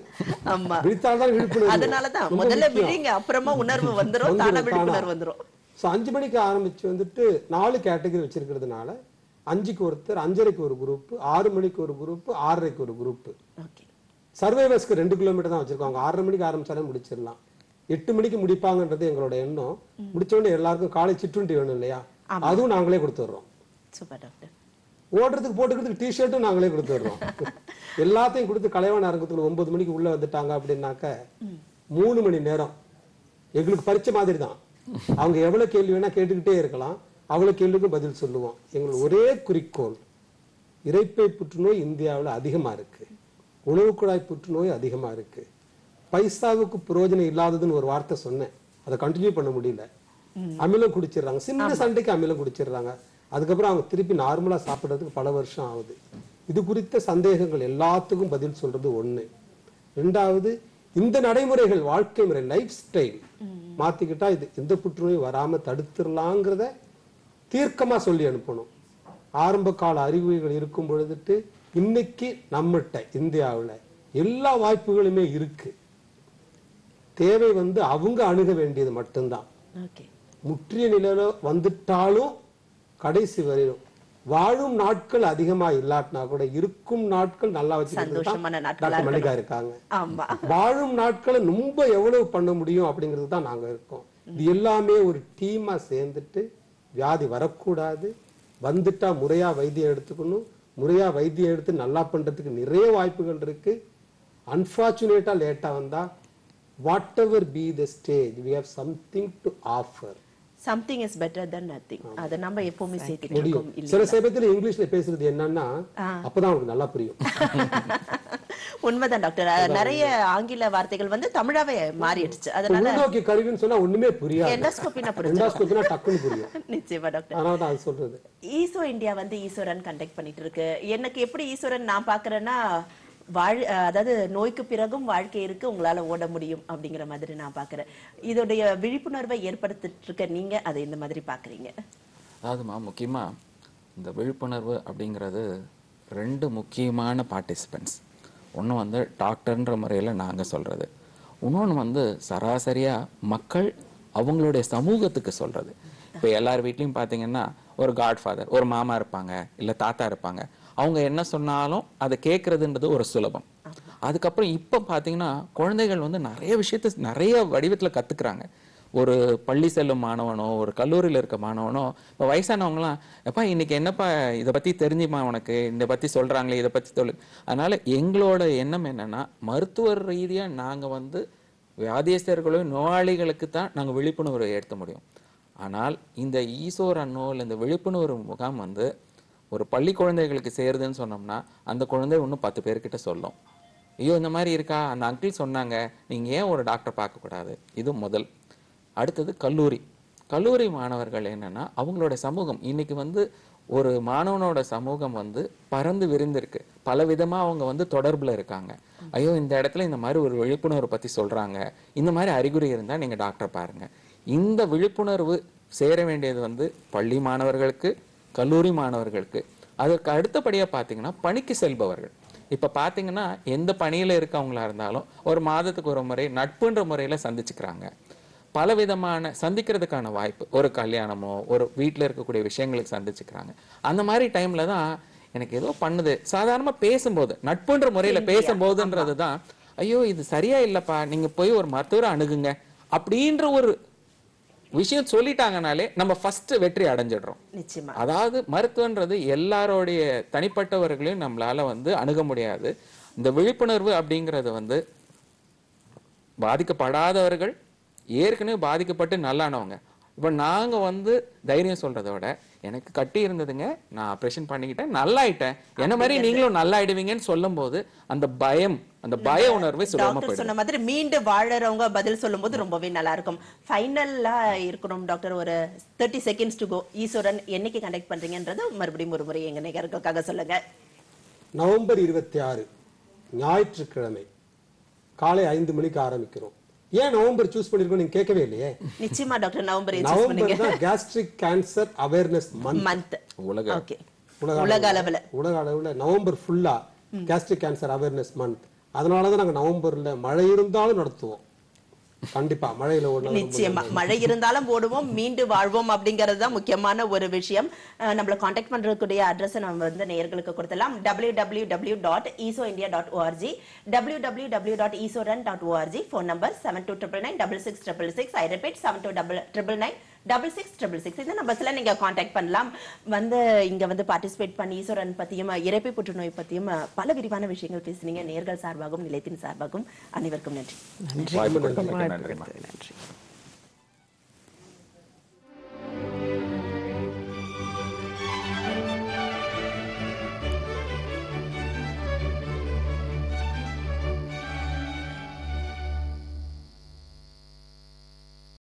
அஞ்சு மணிக்கு ஆரம்பிச்சு வந்துட்டு நாலு கேட்டகரி வச்சிருக்கிறதுனால அஞ்சுக்கு ஒருத்தர், அஞ்சரைக்கு ஒரு குரூப், ஆறு மணிக்கு ஒரு குரூப், ஆறரைக்கு ஒரு குரூப். சர்வைவர்ஸ்க்கு ரெண்டு கிலோமீட்டர் தான் வச்சிருக்காங்க. ஆறரை மணிக்கு ஆரம்பிச்சாலே முடிச்சிடலாம். எட்டு மணிக்கு முடிப்பாங்கன்றது எங்களோட எண்ணம். முடிச்ச உடனே எல்லாருக்கும் காலை சிற்றுண்டி வேணும் இல்லையா, அதுவும் நாங்களே கொடுத்துடுறோம். ஓடுறதுக்கு போட்டுக்கிறதுக்கு டிஷர்ட்டும் நாங்களே கொடுத்துடுறோம். எல்லாத்தையும் கொடுத்து கலைவாணர் அரங்கத்துக்குள்ள ஒன்பது மணிக்கு உள்ள வந்துட்டாங்க அப்படின்னாக்க மூணு மணி நேரம் எங்களுக்கு பரிச்சை மாதிரி தான். அவங்க எவ்வளவு கேள்வி வேணா கேட்டுக்கிட்டே இருக்கலாம், அவ்வளவு கேள்விக்கும் பதில் சொல்லுவோம். எங்களோட ஒரே குறிக்கோள், இரைப்பை புற்றுநோய் இந்தியாவில் அதிகமா இருக்கு, உணவு குழாய் புற்றுநோய் அதிகமா இருக்கு. பைசாவுக்கு பிரயோஜனம் இல்லாததுன்னு ஒரு வார்த்தை சொன்னேன், அதை கண்டினியூ பண்ண முடியல. அமிலம் குடிச்சிடுறாங்க, சின்ன சண்டைக்கு அமிலம் குடிச்சிடுறாங்க, அதுக்கப்புறம் அவங்க திருப்பி நார்மலா சாப்பிடுறதுக்கு பல வருஷம் ஆகுது. இது குறித்த சந்தேகங்கள் எல்லாத்துக்கும் பதில் சொல்றது ஒண்ணு. ரெண்டாவது, இந்த நடைமுறைகள், வாழ்க்கை முறை, லைஃப் ஸ்டைல் மாத்திக்கிட்டா இது எந்த புற்றுநோய் வராம தடுத்துடலாங்கிறத தீர்க்கமா சொல்லி அனுப்பணும். ஆரம்ப கால அறிகுறிகள் இருக்கும் பொழுதுட்டு இன்னைக்கு நம்மகிட்ட இந்தியாவில் எல்லா வாய்ப்புகளுமே இருக்கு. தேவை வந்து அவங்க அணுக வேண்டியது மட்டும்தான். முற்றிய நிலையில வந்துட்டாலும் கடைசி வரையும் வாழும் நாட்கள் அதிகமா இல்லாட்டினா கூட இருக்கும் நாட்கள் நல்லா வச்சுக்கிட்டு மல்லிகா இருக்காங்க. வாழும் நாட்களை ரொம்ப எவ்வளவு பண்ண முடியும் அப்படிங்கிறது தான் நாங்க இருக்கோம். இது எல்லாமே ஒரு டீமா சேர்ந்துட்டு, வியாதி வரக்கூடாது, வந்துட்டா முறையா வைத்தியம் எடுத்துக்கணும், முறையா வைத்தியம் எடுத்து நல்லா பண்றதுக்கு நிறைய வாய்ப்புகள் இருக்கு. அன்பார்ச்சுனேட்டா லேட்டா வந்தா whatever be the stage, we have something to offer. Something is better than nothing. அத நம்ம எப்பவுமே சேர்த்துட்டு இருக்கோம். சில சமயத்துல இங்கிலீஷ்ல பேசுறது என்னன்னா அப்பதான் உங்களுக்கு நல்லா புரியும். உண்மைதான் டாக்டர், நிறைய ஆங்கில வார்த்தைகள் வந்து தமிழாவே மாறிடுச்சு. அதனால உள்நோக்கி கருவின்னு சொன்னா ஒண்ணுமே புரியாது, எண்டோஸ்கோபினா புரியும், எண்டோஸ்கோபினா டக்குன்னு புரியும். நிச்சயமா டாக்டர், அதனால தான் அது சொல்றது. ஈசோ இந்தியா வந்து ஈஸ்வரன் கண்டக்ட் பண்ணிட்டு இருக்கு. எனக்கு எப்படி ஈஸ்வரன் நான் பாக்குறேன்னா, வாழ் அதாவது நோய்க்கு பிறகும் வாழ்க்கை இருக்கு, உங்களால ஓட முடியும் அப்படிங்கிற மாதிரி நான் பாக்குறேன். இதோடைய விழிப்புணர்வை ஏற்படுத்திட்டு இருக்க நீங்க அதை இந்த மாதிரி பாக்குறீங்க? அதாவதுமா முக்கியமா இந்த விழிப்புணர்வு அப்படிங்கிறது ரெண்டு முக்கியமான பார்ட்டிசிபென்ட்ஸ். ஒன்று வந்து டாக்டர்ன்ற முறையில் நாங்கள் சொல்றது, இன்னொன்று வந்து சராசரியா மக்கள் அவங்களுடைய சமூகத்துக்கு சொல்றது. இப்போ எல்லார் வீட்லையும் பார்த்தீங்கன்னா ஒரு காட்ஃபாதர், ஒரு மாமா இருப்பாங்க, இல்லை தாத்தா இருப்பாங்க. அவங்க என்ன சொன்னாலும் அதை கேட்கறதுன்றது ஒரு சுலபம். அதுக்கப்புறம் இப்போ பார்த்தீங்கன்னா குழந்தைகள் வந்து நிறைய விஷயத்த நிறைய வடிவத்தில் கற்றுக்குறாங்க. ஒரு பள்ளி செல்லும் மாணவனோ ஒரு கல்லூரியில் இருக்க மாணவனோ இப்போ வயசானவங்களாம், எப்பா இன்னைக்கு என்னப்பா இதை பற்றி தெரிஞ்சுமா, உனக்கு இதை பற்றி சொல்கிறாங்களே, இதை பற்றி சொல்லு. அதனால எங்களோட எண்ணம் என்னன்னா, மருத்துவ ரீதியாக நாங்கள் வந்து வியாதியஸ்தர்களும் நோயாளிகளுக்கு தான் நாங்கள் விழிப்புணர்வு ஏற்ற முடியும். ஆனால் இந்த ஈசோர் அன்னோ இல்லை இந்த விழிப்புணர்வு முகாம் வந்து ஒரு பள்ளி குழந்தைகளுக்கு சேருதுன்னு சொன்னோம்னா அந்த குழந்தை இன்னும் பத்து பேர்கிட்ட சொல்லும், ஐயோ இந்த மாதிரி இருக்கா, அந்த அங்கிள் சொன்னாங்க, நீங்க ஏன் ஒரு டாக்டர் பார்க்கக்கூடாது. இது முதல். அடுத்தது கல்லூரி. கல்லூரி மாணவர்கள் என்னன்னா அவங்களோட சமூகம் இன்னைக்கு வந்து ஒரு மாணவனோட சமூகம் வந்து பறந்து விரிந்திருக்கு, பல விதமா அவங்க வந்து தொடர்புல இருக்காங்க. ஐயோ இந்த இடத்துல இந்த மாதிரி ஒரு விழிப்புணர்வு பத்தி சொல்றாங்க, இந்த மாதிரி அறிகுறி இருந்தா நீங்க டாக்டர் பாருங்க. இந்த விழிப்புணர்வு சேர வேண்டியது வந்து பள்ளி மாணவர்களுக்கு, கல்லூரி மாணவர்களுக்கு. அதற்கு அடுத்தபடியா பாத்தீங்கன்னா பணிக்கு செல்பவர்கள். இப்ப பாத்தீங்கன்னா எந்த பணியில இருக்கவங்களா இருந்தாலும் ஒரு மாதத்துக்கு ஒரு முறை நட்புன்ற முறையில சந்திச்சுக்கிறாங்க. பல விதமான சந்திக்கிறதுக்கான வாய்ப்பு, ஒரு கல்யாணமோ ஒரு வீட்டுல இருக்கக்கூடிய விஷயங்களுக்கு சந்திச்சுக்கிறாங்க. அந்த மாதிரி டைம்ல தான் எனக்கு ஏதோ பண்ணுது, சாதாரணமா பேசும்போது நட்புன்ற முறையில பேசும்போதுன்றதுதான், ஐயோ இது சரியா இல்லப்பா, நீங்க போய் ஒரு மருத்துவரை அணுகுங்க அப்படின்ற ஒரு விஷயம் சொல்லிட்டாங்கனாலே நம்ம ஃபர்ஸ்ட் வெற்றி அடைஞ்சிடுறோம். அதாவது மருத்துவன்றது எல்லாரோடைய தனிப்பட்டவர்களையும் நம்மளால வந்து அணுக முடியாது. இந்த விழிப்புணர்வு அப்படிங்கிறது வந்து பாதிக்கப்படாதவர்கள், ஏற்கனவே பாதிக்கப்பட்டு நல்லானவங்க. இப்போ நாங்க வந்து தைரியம் சொல்றதை விட, எனக்கு கட்டி இருந்ததுங்க, நான் ஆப்ரேஷன் பண்ணிக்கிட்டேன், நல்லாயிட்டேன், என்ன மாதிரி நீங்களும் நல்லாயிடுவீங்கன்னு சொல்லும் போது அந்த பயம், அந்த பய உணர்வை சுலபமா போயிடும். சொன்ன மாதிரி மீண்டு வாழறவங்க பதில் சொல்லும் போது ரொம்பவே நல்லா இருக்கும். ஃபைனலா இருக்கணும் டாக்டர், ஒரு thirty seconds to go. Eswaran என்னைக்கு கண்டக்ட் பண்றீங்கன்றது மறுபடியும் ஒரு முறை எங்க நேயர்களுக்காக சொல்லுங்க. நவம்பர் இருபத்தி ஆறு ஞாயிற்றுக்கிழமை காலை ஐந்து மணிக்கு ஆரம்பிக்கிறோம். ஏன் நவம்பர் சூஸ் பண்ணிருக்கோம் நீங்க கேட்கவே இல்லையே? நிச்சயமா டாக்டர், நவம்பர் நவம்பர் தான் கேஸ்ட்ரிக் கேன்சர் அவேர்னஸ் மந்த். உலக ஓகே, உலக அளவுல உலக அளவுல நவம்பர் ஃபுல்லா கேஸ்ட்ரிக் கேன்சர் அவேர்னஸ் மந்த். அதனாலதான் நாங்க நவம்பர்ல மழை இருந்தாலும் நடத்துவோம். கண்டிப்பா மழையில ஓடணும், நிச்சயமா மழை இருந்தாலும் ஓடுவோம், மீண்டு வாழ்வோம் அப்படிங்கிறது தான் முக்கியமான ஒரு விஷயம். நம்மள காண்டாக்ட் பண்றதுக்குரிய அட்ரஸ் நம்ம வந்து நேயர்களுக்கு கொடுத்தலாம். W W W dot ESO India dot ORG, W W W dot Eswaran dot ORG. Phone number seven two triple nine double six triple six. I repeat seven two double triple nine double six triple six. இந்த நம்பர்ஸ்ல நீங்க contact பண்ணலாம். வந்து இங்க வந்து participate பண்ணி ஈஸ்வரன் பத்தியும் இரைப்பை புற்றுநோய் பத்தியும் பல விரிவான விஷயங்கள் பேசுனீங்க. நேர்கள் சார்பாகவும் நிலையத்தின் சார்பாகவும் அனைவருக்கும் நன்றி. நன்றி. நன்றி.